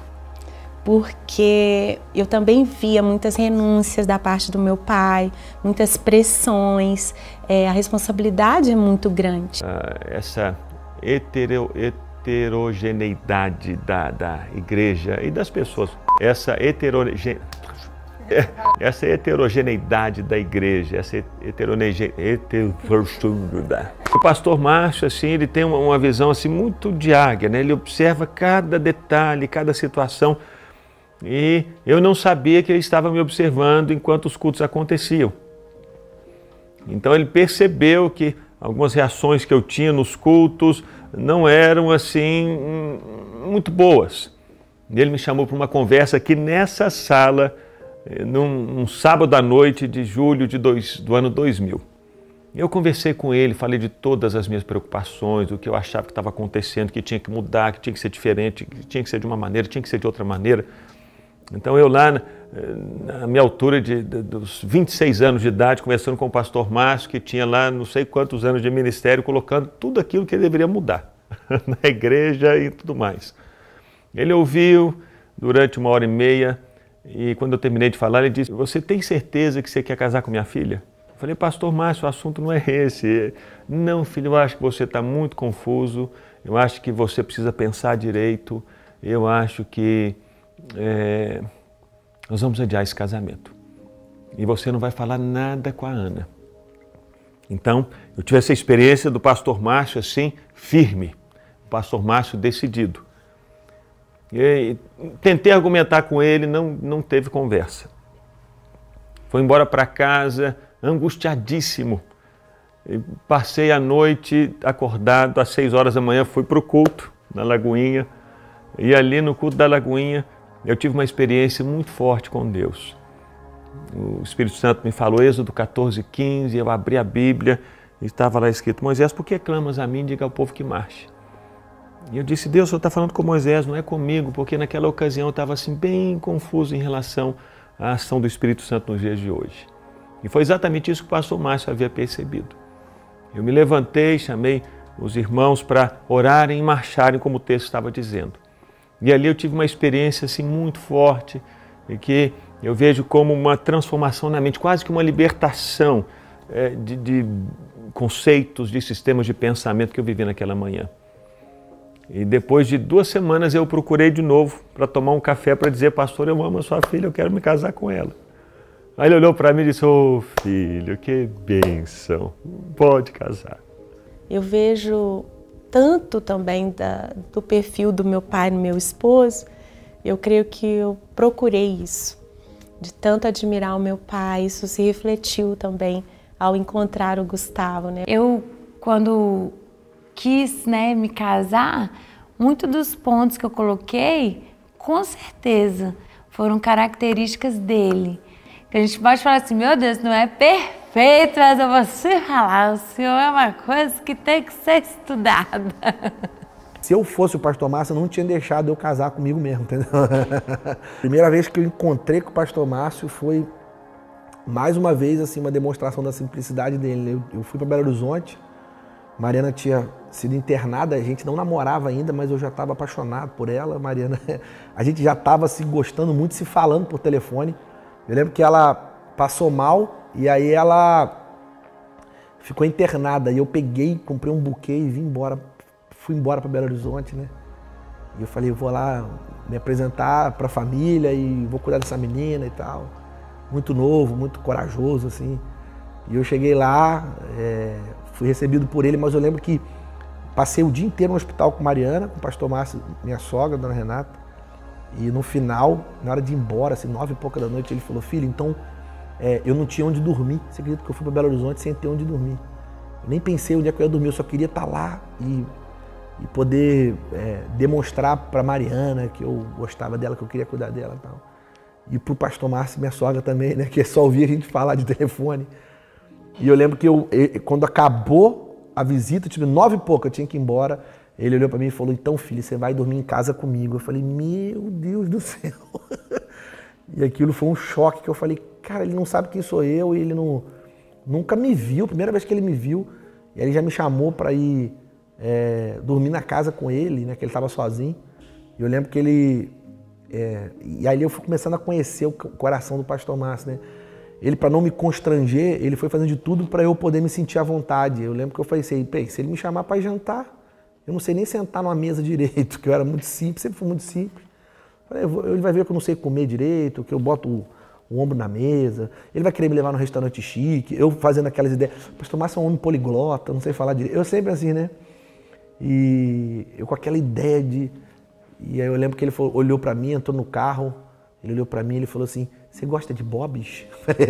porque eu também via muitas renúncias da parte do meu pai, muitas pressões, é, a responsabilidade é muito grande. Ah, essa hetero, heterogeneidade da, da igreja e das pessoas, essa heterogeneidade, essa heterogeneidade da igreja, essa heterogeneidade. O pastor Márcio, assim, ele tem uma, uma visão assim muito de águia, né? Ele observa cada detalhe, cada situação. E eu não sabia que ele estava me observando enquanto os cultos aconteciam. Então ele percebeu que algumas reações que eu tinha nos cultos não eram assim muito boas. Ele me chamou para uma conversa aqui nessa sala, num, num sábado à noite de julho de dois, do ano dois mil. Eu conversei com ele, falei de todas as minhas preocupações, do que eu achava que estava acontecendo, que tinha que mudar, que tinha que ser diferente, que tinha que ser de uma maneira, tinha que ser de outra maneira. Então eu lá, na minha altura de, de, dos vinte e seis anos de idade, conversando com o pastor Márcio, que tinha lá não sei quantos anos de ministério, colocando tudo aquilo que ele deveria mudar na igreja e tudo mais. Ele ouviu durante uma hora e meia e quando eu terminei de falar, ele disse, você tem certeza que você quer casar com minha filha? Eu falei, pastor Márcio, o assunto não é esse. Não, filho, eu acho que você está muito confuso, eu acho que você precisa pensar direito, eu acho que é, nós vamos adiar esse casamento. E você não vai falar nada com a Ana. Então, eu tive essa experiência do pastor Márcio assim, firme, o pastor Márcio decidido. E tentei argumentar com ele, não, não teve conversa. Foi embora para casa, angustiadíssimo. E passei a noite acordado, às seis horas da manhã fui para o culto na Lagoinha. E ali no culto da Lagoinha eu tive uma experiência muito forte com Deus. o Espírito Santo me falou, Êxodo quatorze, quinze, eu abri a Bíblia e estava lá escrito, Moisés, por que clamas a mim? Diga ao povo que marche. E eu disse, Deus, o Senhor está falando com Moisés, não é comigo, porque naquela ocasião eu estava assim bem confuso em relação à ação do Espírito Santo nos dias de hoje. E foi exatamente isso que o pastor Márcio havia percebido. Eu me levantei, chamei os irmãos para orarem e marcharem como o texto estava dizendo. E ali eu tive uma experiência assim muito forte, e que eu vejo como uma transformação na mente, quase que uma libertação é, de, de conceitos, de sistemas de pensamento que eu vivi naquela manhã. E depois de duas semanas eu procurei de novo para tomar um café para dizer, pastor, eu amo a sua filha, eu quero me casar com ela. Aí ele olhou para mim e disse, ô oh, filho, que bênção, pode casar. Eu vejo tanto também da, do perfil do meu pai e do meu esposo, eu creio que eu procurei isso. De tanto admirar o meu pai, isso se refletiu também ao encontrar o Gustavo, né? Eu, quando quis, né, me casar, muitos dos pontos que eu coloquei, com certeza, foram características dele. Que a gente pode falar assim, meu Deus, não é perfeito, mas eu vou te falar, o senhor é uma coisa que tem que ser estudada. Se eu fosse o pastor Márcio, não tinha deixado eu casar comigo mesmo, entendeu? Primeira vez que eu encontrei com o pastor Márcio foi, mais uma vez, assim, uma demonstração da simplicidade dele. Eu, eu fui para Belo Horizonte, Mariana tinha sido internada, a gente não namorava ainda, mas eu já estava apaixonado por ela, Mariana. A gente já estava se gostando muito, se falando por telefone. Eu lembro que ela passou mal e aí ela ficou internada. E eu peguei, comprei um buquê e vim embora. Fui embora para Belo Horizonte, né? E eu falei, eu vou lá me apresentar para a família e vou cuidar dessa menina e tal. Muito novo, muito corajoso, assim. E eu cheguei lá, é, fui recebido por ele, mas eu lembro que passei o dia inteiro no hospital com Mariana, com o pastor Márcio, minha sogra, dona Renata. E no final, na hora de ir embora, assim, nove e pouca da noite, ele falou, filho, então é, eu não tinha onde dormir. Você acredita que eu fui para Belo Horizonte sem ter onde dormir? Eu nem pensei onde é que eu ia dormir, eu só queria estar lá e, e poder é, demonstrar para Mariana que eu gostava dela, que eu queria cuidar dela e tal. E para o pastor Márcio, minha sogra também, né, que só ouvia a gente falar de telefone. E eu lembro que eu, quando acabou a visita, tipo, nove e pouca, eu tinha que ir embora. Ele olhou para mim e falou, então filho, você vai dormir em casa comigo. Eu falei, meu Deus do céu. E aquilo foi um choque que eu falei, cara, ele não sabe quem sou eu e ele não, nunca me viu. Primeira vez que ele me viu, e ele já me chamou para ir é, dormir na casa com ele, né, que ele estava sozinho. E eu lembro que ele... É, e aí eu fui começando a conhecer o coração do pastor Márcio, né? Ele, para não me constranger, ele foi fazendo de tudo para eu poder me sentir à vontade. Eu lembro que eu falei assim, se ele me chamar para jantar, eu não sei nem sentar numa mesa direito, que eu era muito simples, sempre fui muito simples. Ele vai ver que eu não sei comer direito, que eu boto o, o ombro na mesa, ele vai querer me levar num restaurante chique, eu fazendo aquelas ideias. O pastor Márcio é um homem poliglota, não sei falar direito. Eu sempre assim, né? E eu com aquela ideia de... E aí eu lembro que ele falou, olhou para mim, entrou no carro, ele olhou para mim e ele falou assim, você gosta de Bob's?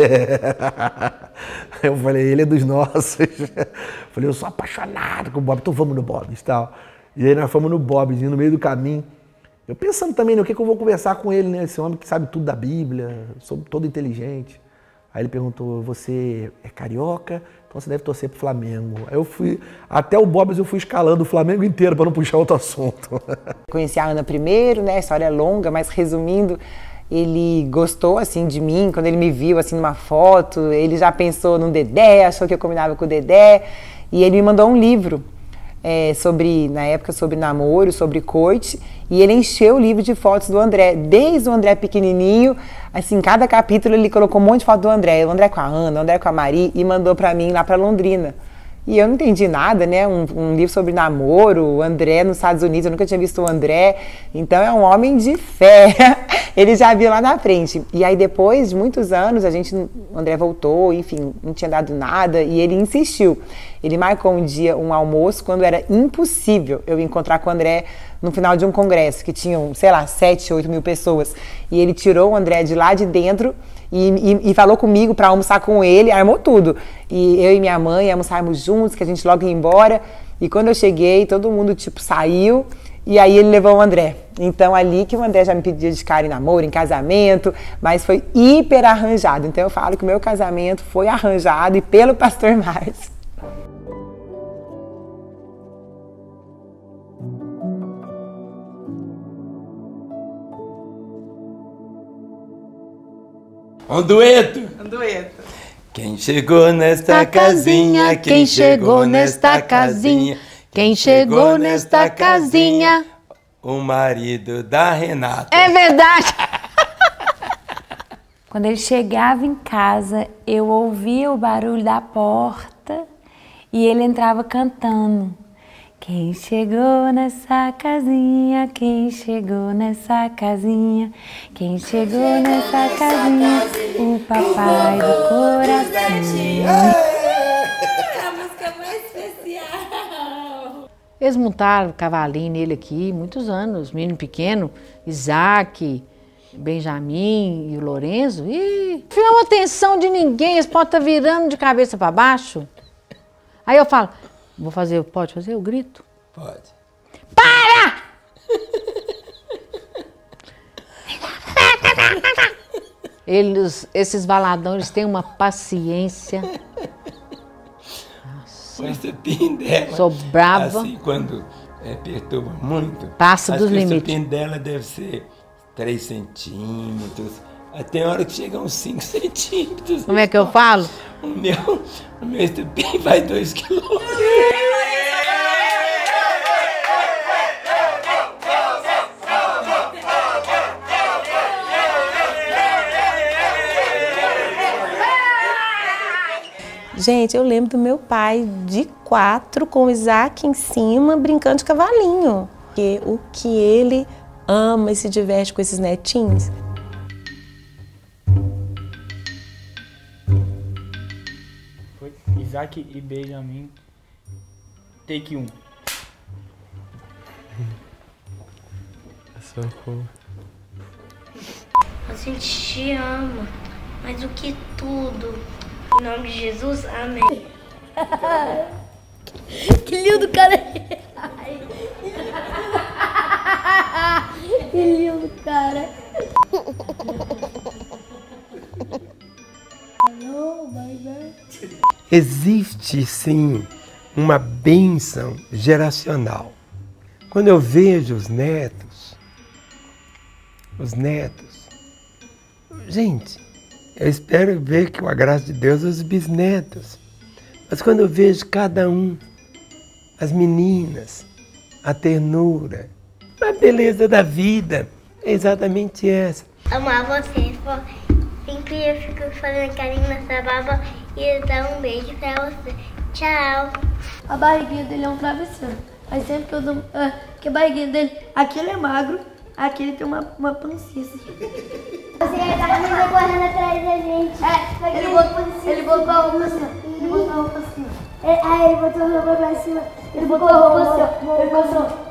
Eu falei, ele é dos nossos. Eu falei, eu sou apaixonado com o Bob's, então vamos no Bob's e tal. E aí nós fomos no Bob's, e no meio do caminho, eu pensando também no que, que eu vou conversar com ele, né? Esse homem que sabe tudo da Bíblia, sou todo inteligente. Aí ele perguntou, você é carioca? Então você deve torcer pro Flamengo. Aí eu fui, até o Bob's eu fui escalando o Flamengo inteiro para não puxar outro assunto. Conheci a Ana primeiro, né? A história é longa, mas resumindo, ele gostou, assim, de mim, quando ele me viu, assim, numa foto, ele já pensou no Dedé, achou que eu combinava com o Dedé, e ele me mandou um livro é, sobre, na época, sobre namoro, sobre coite, e ele encheu o livro de fotos do André, desde o André pequenininho, assim, cada capítulo ele colocou um monte de foto do André, o André com a Ana, o André com a Mari, e mandou pra mim lá pra Londrina. E eu não entendi nada, né? Um, um livro sobre namoro, o André nos Estados Unidos, eu nunca tinha visto o André. Então é um homem de fé. Ele já viu lá na frente. E aí depois de muitos anos, a gente, o André voltou, enfim, não tinha dado nada. E ele insistiu. Ele marcou um dia, um almoço, quando era impossível eu encontrar com o André no final de um congresso, que tinham, sei lá, sete, oito mil pessoas. E ele tirou o André de lá de dentro e, e, e falou comigo para almoçar com ele, armou tudo. E eu e minha mãe almoçarmos juntos, que a gente logo ia embora. E quando eu cheguei, todo mundo, tipo, saiu. E aí ele levou o André. Então ali que o André já me pediu de cara em namoro, em casamento, mas foi hiper arranjado. Então eu falo que o meu casamento foi arranjado e pelo pastor Márcio. Um dueto. Um dueto. Quem chegou nesta casinha, quem chegou nesta casinha, quem chegou nesta casinha, o marido da Renata. É verdade. Quando ele chegava em casa, eu ouvia o barulho da porta e ele entrava cantando. Quem chegou nessa casinha, quem chegou nessa casinha, quem chegou nessa casinha, o papai do coração. A música mais especial. Eles montaram cavalinho nele aqui, muitos anos, menino pequeno, Isaac, Benjamin e o Lorenzo. Ih, não chama atenção de ninguém, eles podem estar virando de cabeça para baixo. Aí eu falo, vou fazer, pode fazer o grito? Pode. Para! Eles, esses valadão, eles têm uma paciência. O estupim dela, sou brava. Assim, quando é, perturba muito, passa dos limites. O estupim dela deve ser três centímetros, até a hora que chega a uns cinco centímetros. Como é que eu falo? O meu, o meu estupim vai dois quilômetros. Gente, eu lembro do meu pai de quatro com o Isaac em cima brincando de cavalinho. Porque o que ele ama e se diverte com esses netinhos. Foi Isaac e Benjamin, take um. Socorro. A gente te ama, mais do que tudo. Em nome de Jesus, amém. Que lindo, cara. Que lindo, cara. Alô, bye. Existe, sim, uma bênção geracional. Quando eu vejo os netos, os netos, gente, eu espero ver que com a graça de Deus os bisnetos. Mas quando eu vejo cada um, as meninas, a ternura, a beleza da vida, é exatamente essa. Amar vocês, pô. Sempre eu fico fazendo carinho nessa baba e dar um beijo pra você. Tchau. A barriguinha dele é um travesseiro. Mas sempre que eu dou... É, que a barriguinha dele... Aqui ele é magro, aqui ele tem uma, uma pancinha assim. Você tá correndo atrás da gente. É, ele botou, ele botou a roupa assim, ó. Ele botou a roupa assim, ó. É, ah, ele botou a roupa pra cima. Ele botou a roupa assim, ó. Ele botou...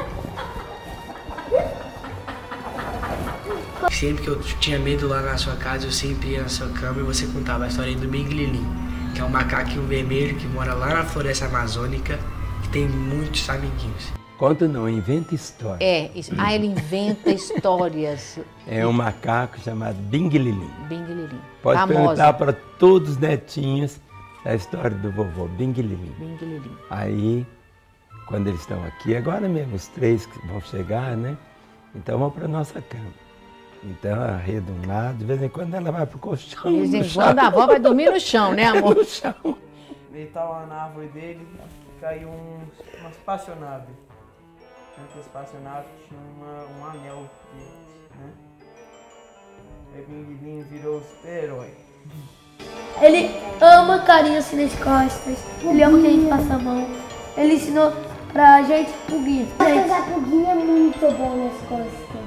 Sempre que eu tinha medo lá na sua casa, eu sempre ia na sua cama e você contava a história do Bing Lilim, que é um macaquinho vermelho que mora lá na floresta amazônica, que tem muitos amiguinhos. Conta não, inventa história. É, ah, ele inventa histórias. É um macaco chamado Bing Lilim. Bing Lilim. Pode famosa. Perguntar para todos os netinhos a história do vovô, Bing Lilim. Bing Lilim. Aí, quando eles estão aqui, agora mesmo, os três que vão chegar, né? Então vão para nossa cama. Então a rede de um lado, de vez em quando ela vai pro colchão. De vez em quando a avó vai dormir no chão, né, amor? No chão. Ele estava na árvore dele, caiu um, uma espaçonave. Essa espaçonave tinha uma, um anel verde, né? Aí o Bing virou super-herói. Ele ama carinho assim nas costas, ele ama que a gente passe a mão. Ele ensinou pra gente puguinha. Usar puguinha é muito bom nas costas.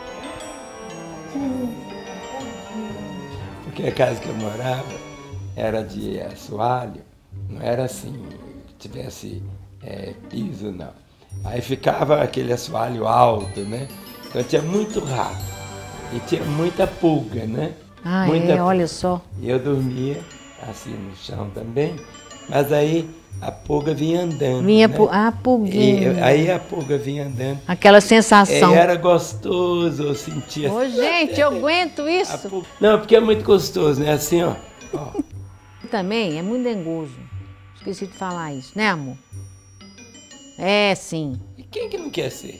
Porque a casa que eu morava era de assoalho, não era assim, que tivesse é, piso, não. Aí ficava aquele assoalho alto, né? Então tinha muito rato e tinha muita pulga, né? Ah, muita é, olha só. E eu dormia assim no chão também. Mas aí a pulga vinha andando. Vinha né? a pulguinha. E aí a pulga vinha andando. Aquela sensação. E era gostoso, eu sentia. Ô, gente, eu aguento isso. Pulga... Não, porque é muito gostoso, né? Assim, ó. ó. Também é muito dengoso. Esqueci de falar isso, né, amor? É, sim. E quem que não quer ser?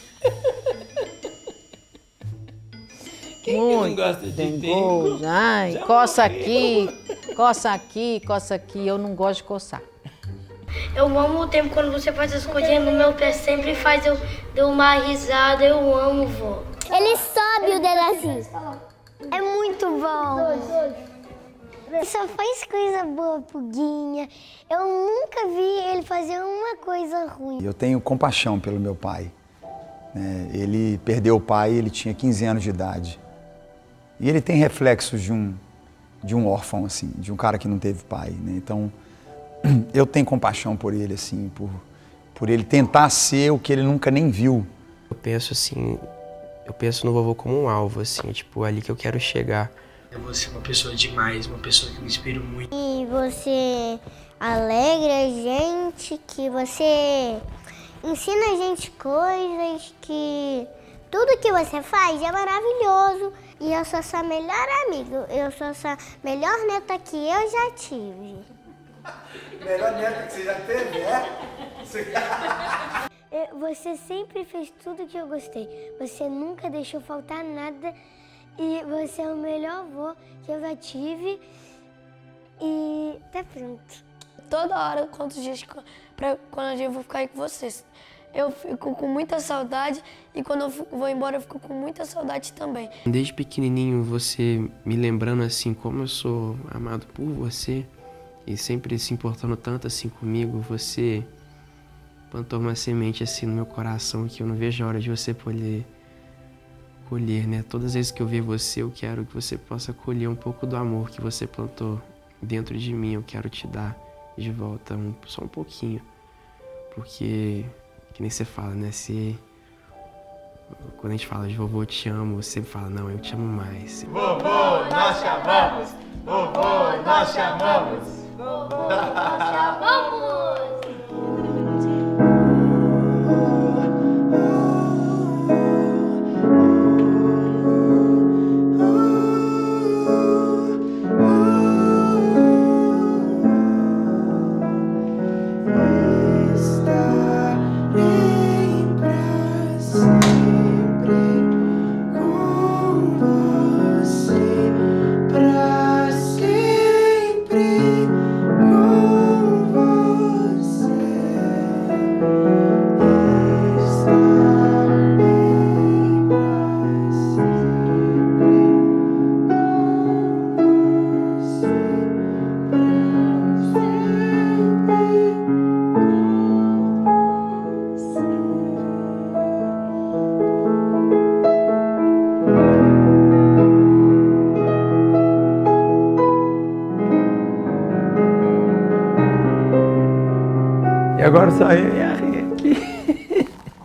Quem muito que não gosta de dengoso. dengo? Ai, Já coça morreu. aqui, coça aqui, coça aqui. Eu não gosto de coçar. Eu amo o tempo quando você faz as coisinhas no meu pé, sempre faz eu dar uma risada, eu amo, vó. Ele sobe o dedo assim. É muito bom. Ele só faz coisa boa, Puguinha. Eu nunca vi ele fazer uma coisa ruim. Eu tenho compaixão pelo meu pai. É, ele perdeu o pai, ele tinha quinze anos de idade. E ele tem reflexos de um, de um órfão, assim, de um cara que não teve pai, né? Então, eu tenho compaixão por ele, assim, por, por ele tentar ser o que ele nunca nem viu. Eu penso assim, eu penso no vovô como um alvo, assim, tipo, ali que eu quero chegar. Eu vou ser uma pessoa demais, uma pessoa que me inspira muito. E você alegra a gente, que você ensina a gente coisas, que tudo que você faz é maravilhoso. E eu sou sua melhor amiga, eu sou sua melhor neta que eu já tive. Melhor neta que você já teve, é? Você sempre fez tudo que eu gostei. Você nunca deixou faltar nada. E você é o melhor avô que eu já tive. E tá pronto. Toda hora, quantos dias pra, quando eu vou ficar aí com vocês. Eu fico com muita saudade e quando eu fico, vou embora eu fico com muita saudade também. Desde pequenininho, você me lembrando assim como eu sou amado por você e sempre se importando tanto assim comigo, você plantou uma semente assim no meu coração que eu não vejo a hora de você poder colher, né? Todas as vezes que eu ver você, eu quero que você possa colher um pouco do amor que você plantou dentro de mim. Eu quero te dar de volta um, só um pouquinho, porque que nem você fala, né? Se quando a gente fala de vovô, eu te amo, você fala, não, eu te amo mais. Vovô, nós te amamos! Vovô, nós te amamos! Vovô, nós te amamos! E agora só eu e a Rê aqui.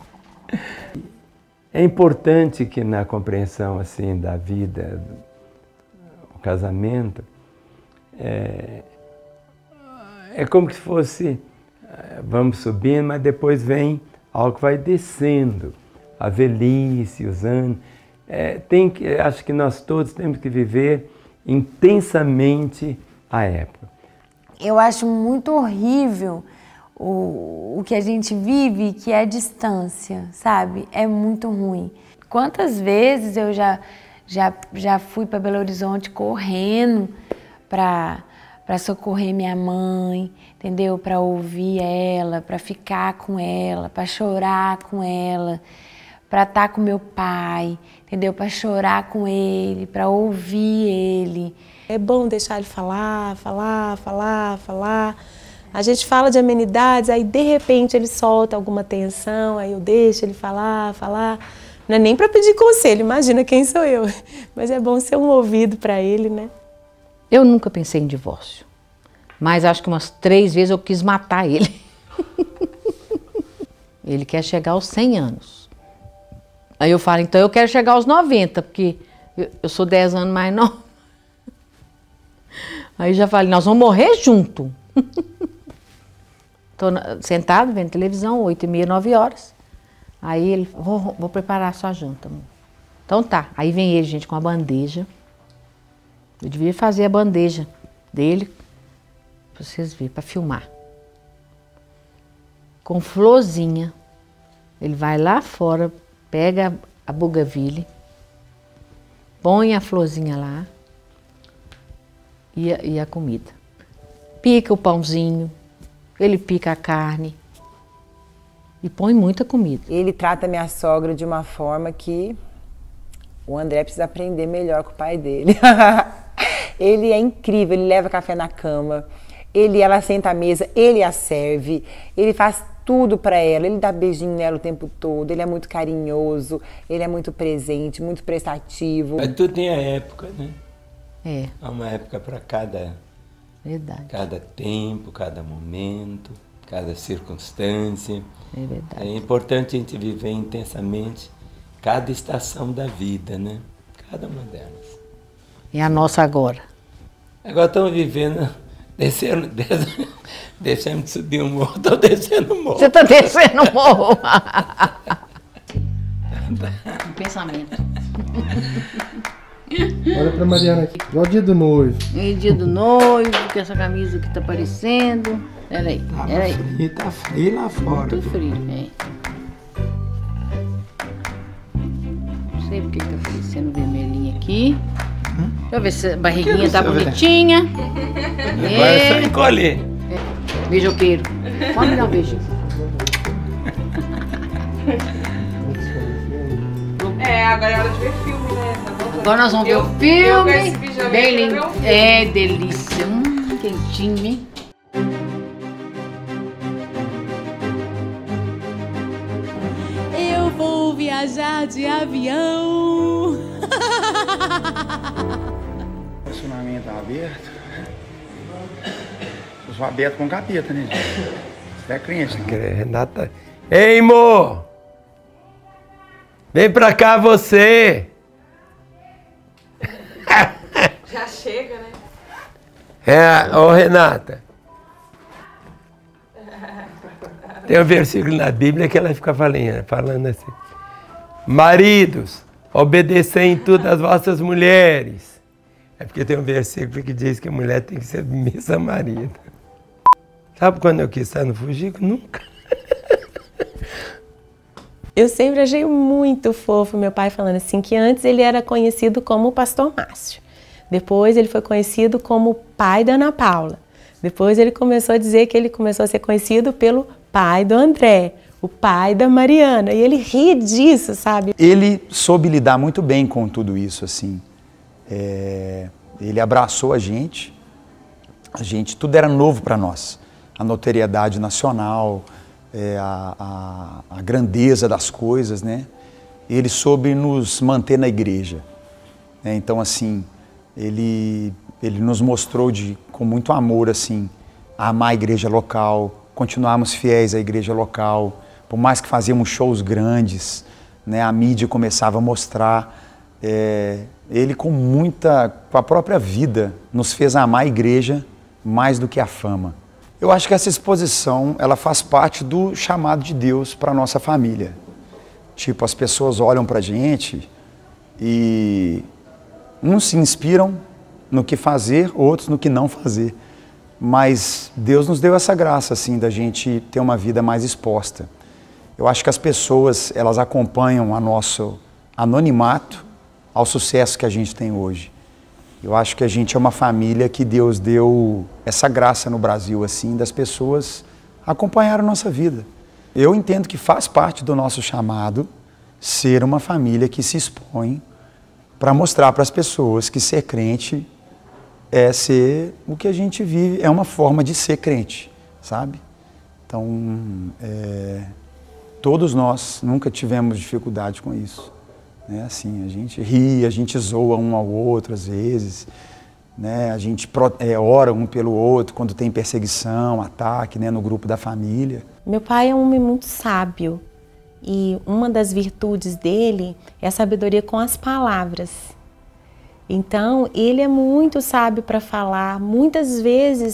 É importante que na compreensão assim da vida, o casamento, é, é como se fosse, vamos subindo, mas depois vem algo que vai descendo, a velhice, os anos. É, tem que, acho que nós todos temos que viver intensamente a época. Eu acho muito horrível o, o que a gente vive, que é a distância, sabe? É muito ruim. Quantas vezes eu já, já, já fui para Belo Horizonte correndo para para socorrer minha mãe, entendeu? Para ouvir ela, para ficar com ela, para chorar com ela, para estar com meu pai, entendeu? Para chorar com ele, para ouvir ele. É bom deixar ele falar, falar, falar, falar. A gente fala de amenidades, aí de repente ele solta alguma tensão, aí eu deixo ele falar, falar. Não é nem para pedir conselho, imagina quem sou eu. Mas é bom ser um ouvido para ele, né? Eu nunca pensei em divórcio, mas acho que umas três vezes eu quis matar ele. Ele quer chegar aos cem anos. Aí eu falo, então eu quero chegar aos noventa, porque eu sou dez anos mais nova. Aí já falei, nós vamos morrer junto. Estou sentado vendo televisão, oito e meia, nove horas. Aí ele, vou, vou preparar a sua janta, amor. Então tá. Aí vem ele, gente, com a bandeja. Eu devia fazer a bandeja dele, para vocês verem, para filmar. Com florzinha. Ele vai lá fora, pega a bougainville, põe a florzinha lá e a, e a comida. Pica o pãozinho, ele pica a carne e põe muita comida. Ele trata minha sogra de uma forma que o André precisa aprender melhor com o pai dele. Ele é incrível, ele leva café na cama, ele, ela senta à mesa, ele a serve, ele faz tudo para ela, ele dá beijinho nela o tempo todo, ele é muito carinhoso, ele é muito presente, muito prestativo. Mas tudo tem a época, né? É. Há uma época para cada, verdade. cada tempo, cada momento, cada circunstância. É verdade. É importante a gente viver intensamente cada estação da vida, né? Cada uma delas. E a nossa agora? Agora estamos vivendo, descendo, descendo, descendo de subir um morro, estou descendo o morro. Você está descendo o morro? Um pensamento. Olha pra Mariana aqui. Olha o dia do noivo. E dia do noivo, com essa camisa que tá aparecendo. Peraí, Tá peraí. frio, tá frio lá fora. Muito frio, é. Não sei porque que tá aparecendo vermelhinho aqui. Deixa eu ver se a barriguinha tá bonitinha. Agora é só encolher. É. Beijoqueiro. Pode me dar um beijo. É, agora é hora de ver filme, né? Agora nós vamos ver o filme. Bem lindo. É delícia. Hum, quentinho, hein? Eu vou viajar de avião. Relacionamento aberto. Eu sou aberto com capeta, né, gente? Você é crente, né? Renata. Ei, amor! Vem pra cá você! Já chega, né? É, ô Renata. Tem um versículo na Bíblia que ela fica falando, falando assim. Maridos, obedecei em tudo às vossas mulheres. É porque tem um versículo que diz que a mulher tem que ser submissa ao marido. Sabe quando eu quis estar no Fujico? Nunca. Eu sempre achei muito fofo meu pai falando assim, que antes ele era conhecido como o pastor Márcio. Depois ele foi conhecido como o pai da Ana Paula. Depois ele começou a dizer que ele começou a ser conhecido pelo pai do André, o pai da Mariana. E ele ri disso, sabe? Ele soube lidar muito bem com tudo isso, assim. É, ele abraçou a gente, a gente, tudo era novo para nós. A notoriedade nacional, é, a, a, a grandeza das coisas, né? Ele soube nos manter na igreja. Né? Então, assim, ele, ele nos mostrou de, com muito amor, assim, a amar a igreja local, continuarmos fiéis à igreja local, por mais que fazíamos shows grandes, né? A mídia começava a mostrar. É, ele com muita, com a própria vida, nos fez amar a igreja mais do que a fama. Eu acho que essa exposição, ela faz parte do chamado de Deus para a nossa família. Tipo, as pessoas olham para a gente e uns se inspiram no que fazer, outros no que não fazer. Mas Deus nos deu essa graça, assim, da gente ter uma vida mais exposta. Eu acho que as pessoas, elas acompanham a nosso anonimato ao sucesso que a gente tem hoje. Eu acho que a gente é uma família que Deus deu essa graça no Brasil, assim, das pessoas acompanhar a nossa vida. Eu entendo que faz parte do nosso chamado ser uma família que se expõe para mostrar para as pessoas que ser crente é ser o que a gente vive, é uma forma de ser crente, sabe? Então, é, todos nós nunca tivemos dificuldade com isso. Né, assim, a gente ri, a gente zoa um ao outro às vezes, né, a gente é, ora um pelo outro quando tem perseguição, ataque, né, no grupo da família. Meu pai é um homem muito sábio e uma das virtudes dele é a sabedoria com as palavras. Então, ele é muito sábio para falar. Muitas vezes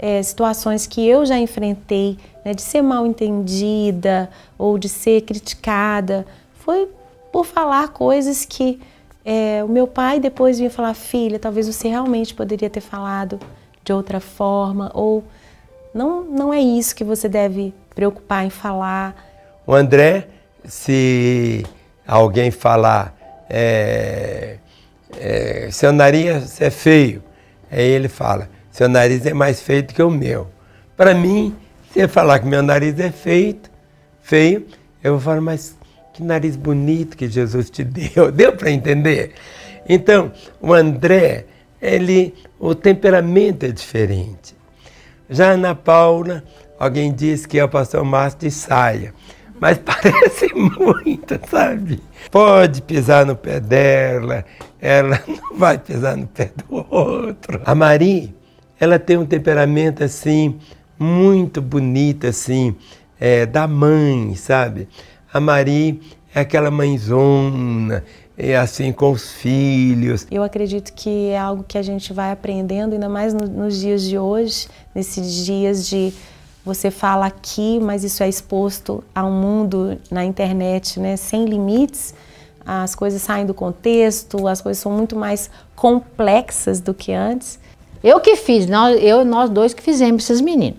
é, situações que eu já enfrentei, né, de ser mal entendida ou de ser criticada, foi por falar coisas que é, o meu pai depois vinha falar: filha, talvez você realmente poderia ter falado de outra forma, ou não, não é isso que você deve preocupar em falar. O André, se alguém falar, é, é, seu nariz é feio, aí ele fala, seu nariz é mais feio do que o meu. Para mim, se eu falar que meu nariz é feio, feio, eu vou falar, mas que nariz bonito que Jesus te deu. Deu para entender? Então, o André, ele, o temperamento é diferente. Já a Ana Paula, alguém disse que é o pastor Márcio de saia, mas parece muito, sabe? Pode pisar no pé dela, ela não vai pisar no pé do outro. A Mari, ela tem um temperamento assim, muito bonito, assim, é, da mãe, sabe? A Mari é aquela mãezona, é assim, com os filhos. Eu acredito que é algo que a gente vai aprendendo, ainda mais no, nos dias de hoje, nesses dias de você fala aqui, mas isso é exposto a um mundo na internet, né, sem limites. As coisas saem do contexto, as coisas são muito mais complexas do que antes. Eu que fiz, nós, eu, nós dois que fizemos esses meninos.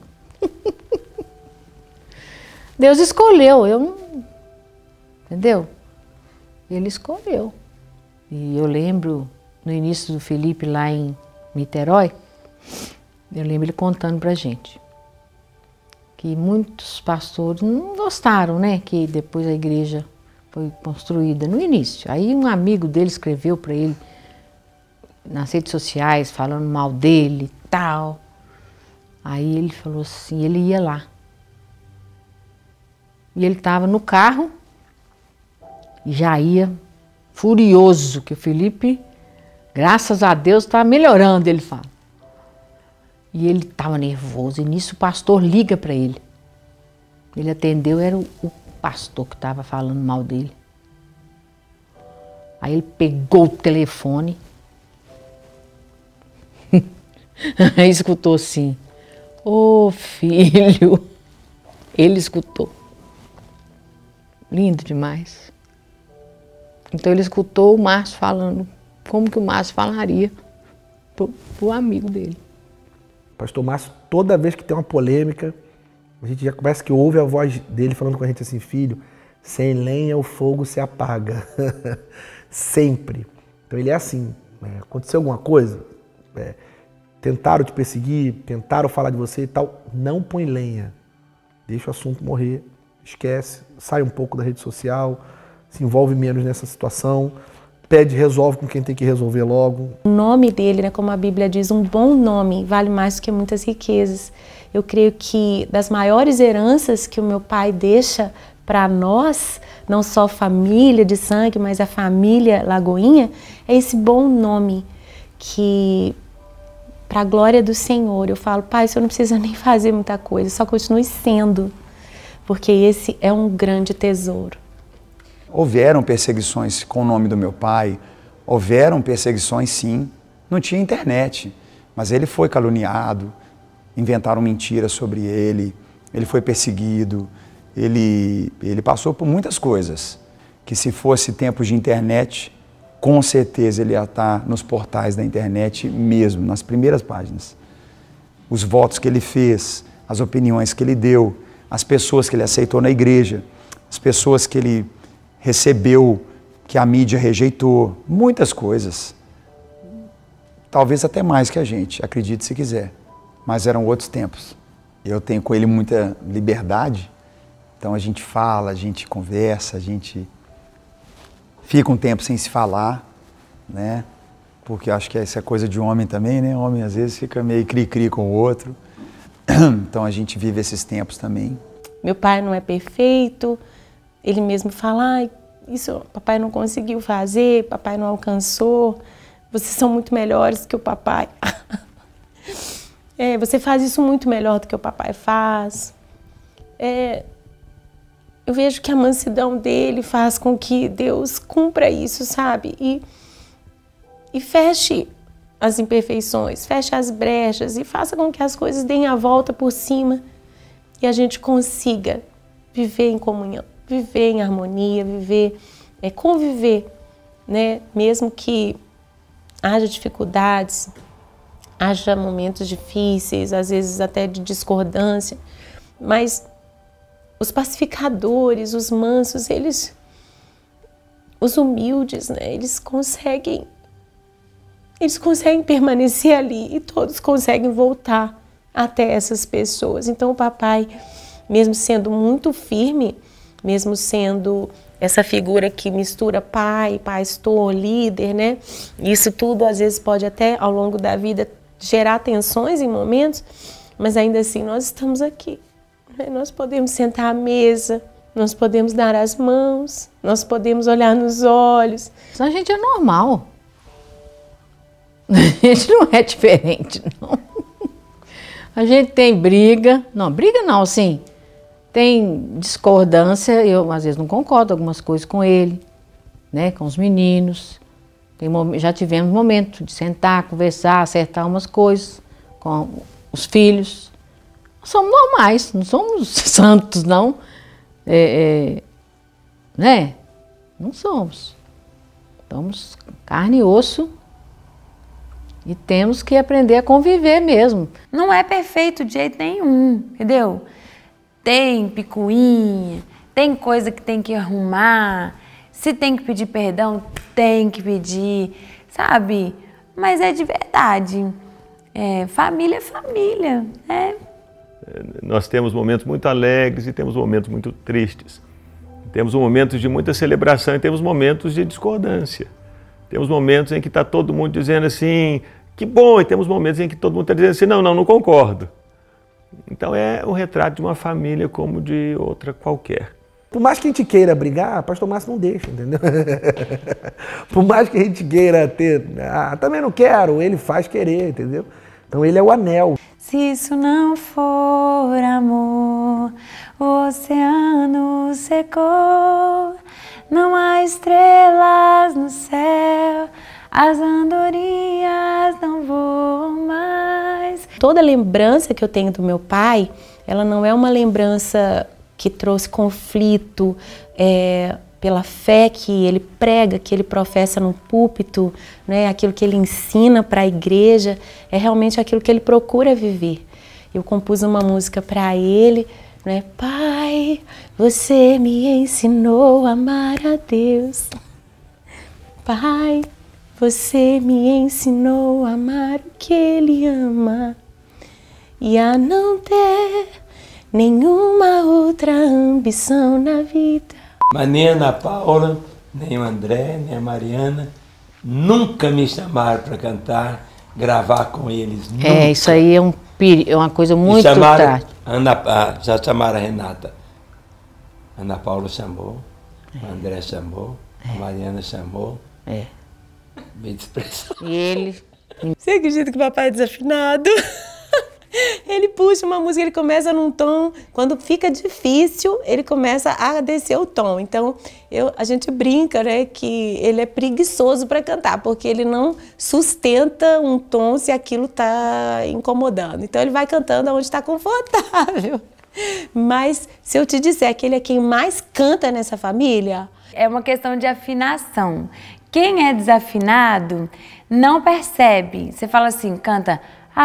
Deus escolheu, eu não... Entendeu? Ele escolheu. E eu lembro, no início do Felipe, lá em Niterói, eu lembro ele contando pra gente que muitos pastores não gostaram, né? Que depois a igreja foi construída no início. Aí um amigo dele escreveu pra ele nas redes sociais, falando mal dele e tal. Aí ele falou assim, ele ia lá. E ele estava no carro e já ia furioso, que o Felipe, graças a Deus, está melhorando, ele fala. E ele estava nervoso, e nisso o pastor liga para ele. Ele atendeu, era o, o pastor que estava falando mal dele. Aí ele pegou o telefone, aí escutou assim, ô filho, ele escutou. Lindo demais. Então ele escutou o Márcio falando, como que o Márcio falaria pro, pro amigo dele. Pastor Márcio, toda vez que tem uma polêmica, a gente já começa que ouve a voz dele falando com a gente assim, filho, sem lenha o fogo se apaga. Sempre. Então ele é assim, é, aconteceu alguma coisa, é, tentaram te perseguir, tentaram falar de você e tal, não põe lenha. Deixa o assunto morrer, esquece, sai um pouco da rede social, se envolve menos nessa situação, pede, resolve com quem tem que resolver logo. O nome dele, né, como a Bíblia diz, um bom nome vale mais do que muitas riquezas. Eu creio que das maiores heranças que o meu pai deixa para nós, não só família de sangue, mas a família Lagoinha, é esse bom nome que, para a glória do Senhor, eu falo, pai, o senhor não precisa nem fazer muita coisa, só continue sendo, porque esse é um grande tesouro. Houveram perseguições com o nome do meu pai, houveram perseguições sim, não tinha internet, mas ele foi caluniado, inventaram mentiras sobre ele, ele foi perseguido, ele, ele passou por muitas coisas, que se fosse tempos de internet, com certeza ele ia estar nos portais da internet mesmo, nas primeiras páginas. Os votos que ele fez, as opiniões que ele deu, as pessoas que ele aceitou na igreja, as pessoas que ele recebeu, que a mídia rejeitou, muitas coisas. Talvez até mais que a gente, acredite se quiser, mas eram outros tempos. Eu tenho com ele muita liberdade, então a gente fala, a gente conversa, a gente fica um tempo sem se falar, né? Porque eu acho que essa é coisa de homem também, né? O homem às vezes fica meio cri-cri com o outro, então a gente vive esses tempos também. Meu pai não é perfeito, ele mesmo fala, ah, isso papai não conseguiu fazer, papai não alcançou, vocês são muito melhores que o papai. É, você faz isso muito melhor do que o papai faz. É, eu vejo que a mansidão dele faz com que Deus cumpra isso, sabe? E, e feche as imperfeições, feche as brechas e faça com que as coisas deem a volta por cima e a gente consiga viver em comunhão, viver em harmonia, viver, é, conviver, né? Mesmo que haja dificuldades, haja momentos difíceis, às vezes até de discordância, mas os pacificadores, os mansos, eles, os humildes, né? Eles conseguem, eles conseguem permanecer ali e todos conseguem voltar até essas pessoas. Então o papai, mesmo sendo muito firme, mesmo sendo essa figura que mistura pai, pastor, líder, né? Isso tudo às vezes pode até ao longo da vida gerar tensões em momentos, mas ainda assim nós estamos aqui. Né? Nós podemos sentar à mesa, nós podemos dar as mãos, nós podemos olhar nos olhos. A gente é normal. A gente não é diferente, não. A gente tem briga, não, briga não, assim, tem discordância, eu às vezes não concordo algumas coisas com ele, né, com os meninos. Tem, já tivemos momento de sentar, conversar, acertar umas coisas com os filhos. Somos normais, não somos santos, não. É, é, né? Não somos. Somos carne e osso e temos que aprender a conviver mesmo. Não é perfeito de jeito nenhum, entendeu? Tem picuinha, tem coisa que tem que arrumar. Se tem que pedir perdão, tem que pedir, sabe? Mas é de verdade. É, família é família, né? Nós temos momentos muito alegres e temos momentos muito tristes. Temos momentos de muita celebração e temos momentos de discordância. Temos momentos em que está todo mundo dizendo assim, que bom, e temos momentos em que todo mundo está dizendo assim, não, não, não concordo. Então é um retrato de uma família como de outra qualquer. Por mais que a gente queira brigar, pastor Márcio não deixa, entendeu? Por mais que a gente queira ter, ah, também não quero, ele faz querer, entendeu? Então ele é o anel. Se isso não for amor, o oceano secou, não há estrelas no céu, as andorinhas não voam mais. Toda lembrança que eu tenho do meu pai, ela não é uma lembrança que trouxe conflito, é, pela fé que ele prega, que ele professa no púlpito, né, aquilo que ele ensina para a igreja, é realmente aquilo que ele procura viver. Eu compus uma música para ele, né, Pai, você me ensinou a amar a Deus. Pai, você me ensinou a amar o que Ele ama e a não ter nenhuma outra ambição na vida. Mas nem a Ana Paula, nem o André, nem a Mariana nunca me chamaram para cantar, gravar com eles. Nunca. É, isso aí é, um, é uma coisa muito tarde. Ana, já chamaram a Renata. A Ana Paula chamou, é. O André chamou, é. A Mariana chamou. É. Bem expressão. E ele... Você acredita que o papai é desafinado? Ele puxa uma música, ele começa num tom, quando fica difícil, ele começa a descer o tom. Então, eu, a gente brinca, né, que ele é preguiçoso para cantar, porque ele não sustenta um tom se aquilo está incomodando. Então, ele vai cantando onde está confortável. Mas, se eu te disser que ele é quem mais canta nessa família... É uma questão de afinação. Quem é desafinado não percebe. Você fala assim, canta...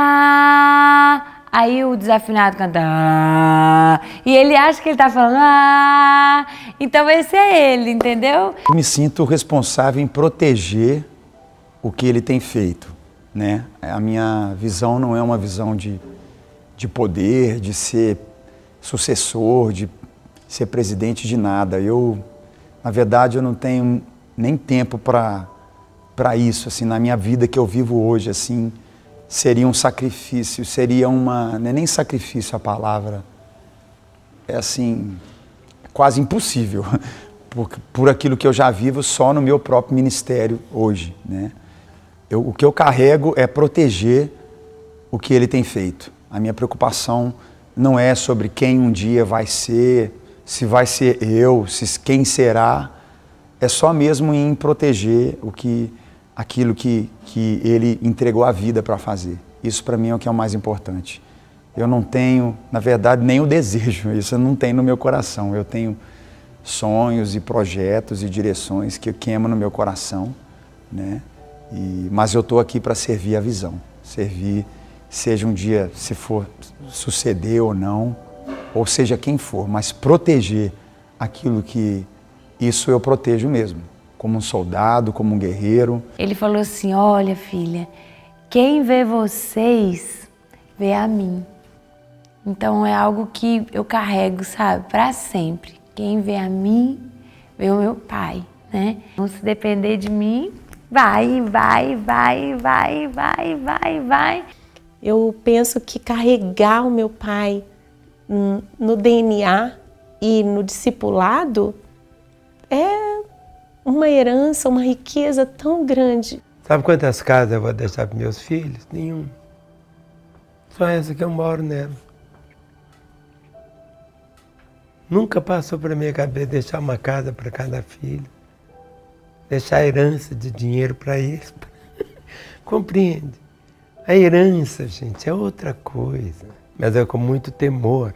Ah, aí o desafinado canta ah, e ele acha que ele tá falando ah, então esse é ele, entendeu? Eu me sinto responsável em proteger o que ele tem feito, né? A minha visão não é uma visão de, de poder, de ser sucessor, de ser presidente de nada. Eu, na verdade, eu não tenho nem tempo para para isso, assim, na minha vida que eu vivo hoje, assim. Seria um sacrifício, seria uma... Não é nem sacrifício a palavra, é assim, quase impossível, por, por aquilo que eu já vivo só no meu próprio ministério hoje, né? Eu, o que eu carrego é proteger o que ele tem feito. A minha preocupação não é sobre quem um dia vai ser, se vai ser eu, se quem será, é só mesmo em proteger o que aquilo que, que ele entregou a vida para fazer. Isso para mim é o que é o mais importante. Eu não tenho, na verdade, nem o desejo, isso eu não tenho no meu coração. Eu tenho sonhos e projetos e direções que queimam no meu coração, né? E, mas eu estou aqui para servir a visão, servir, seja um dia, se for suceder ou não, ou seja quem for, mas proteger aquilo que isso eu protejo mesmo, como um soldado, como um guerreiro. Ele falou assim, olha filha, quem vê vocês, vê a mim. Então é algo que eu carrego, sabe, para sempre. Quem vê a mim, vê o meu pai, né? Então se depender de mim, vai, vai, vai, vai, vai, vai, vai. Eu penso que carregar o meu pai no D N A e no discipulado é uma herança, uma riqueza tão grande. Sabe quantas casas eu vou deixar para meus filhos? Nenhuma. Só essa que eu moro nela. Nunca passou para minha cabeça deixar uma casa para cada filho. Deixar herança de dinheiro para eles. Compreende? A herança, gente, é outra coisa. Mas é com muito temor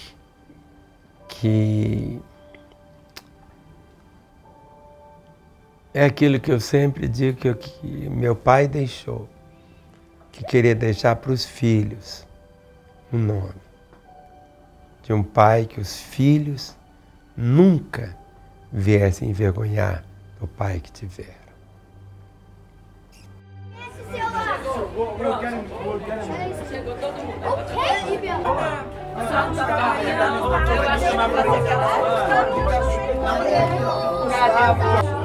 que é aquilo que eu sempre digo que, eu, que meu pai deixou, que queria deixar para os filhos um nome. De um pai que os filhos nunca viessem envergonhar o pai que tiveram. Chegou todo mundo. Ok, Bia.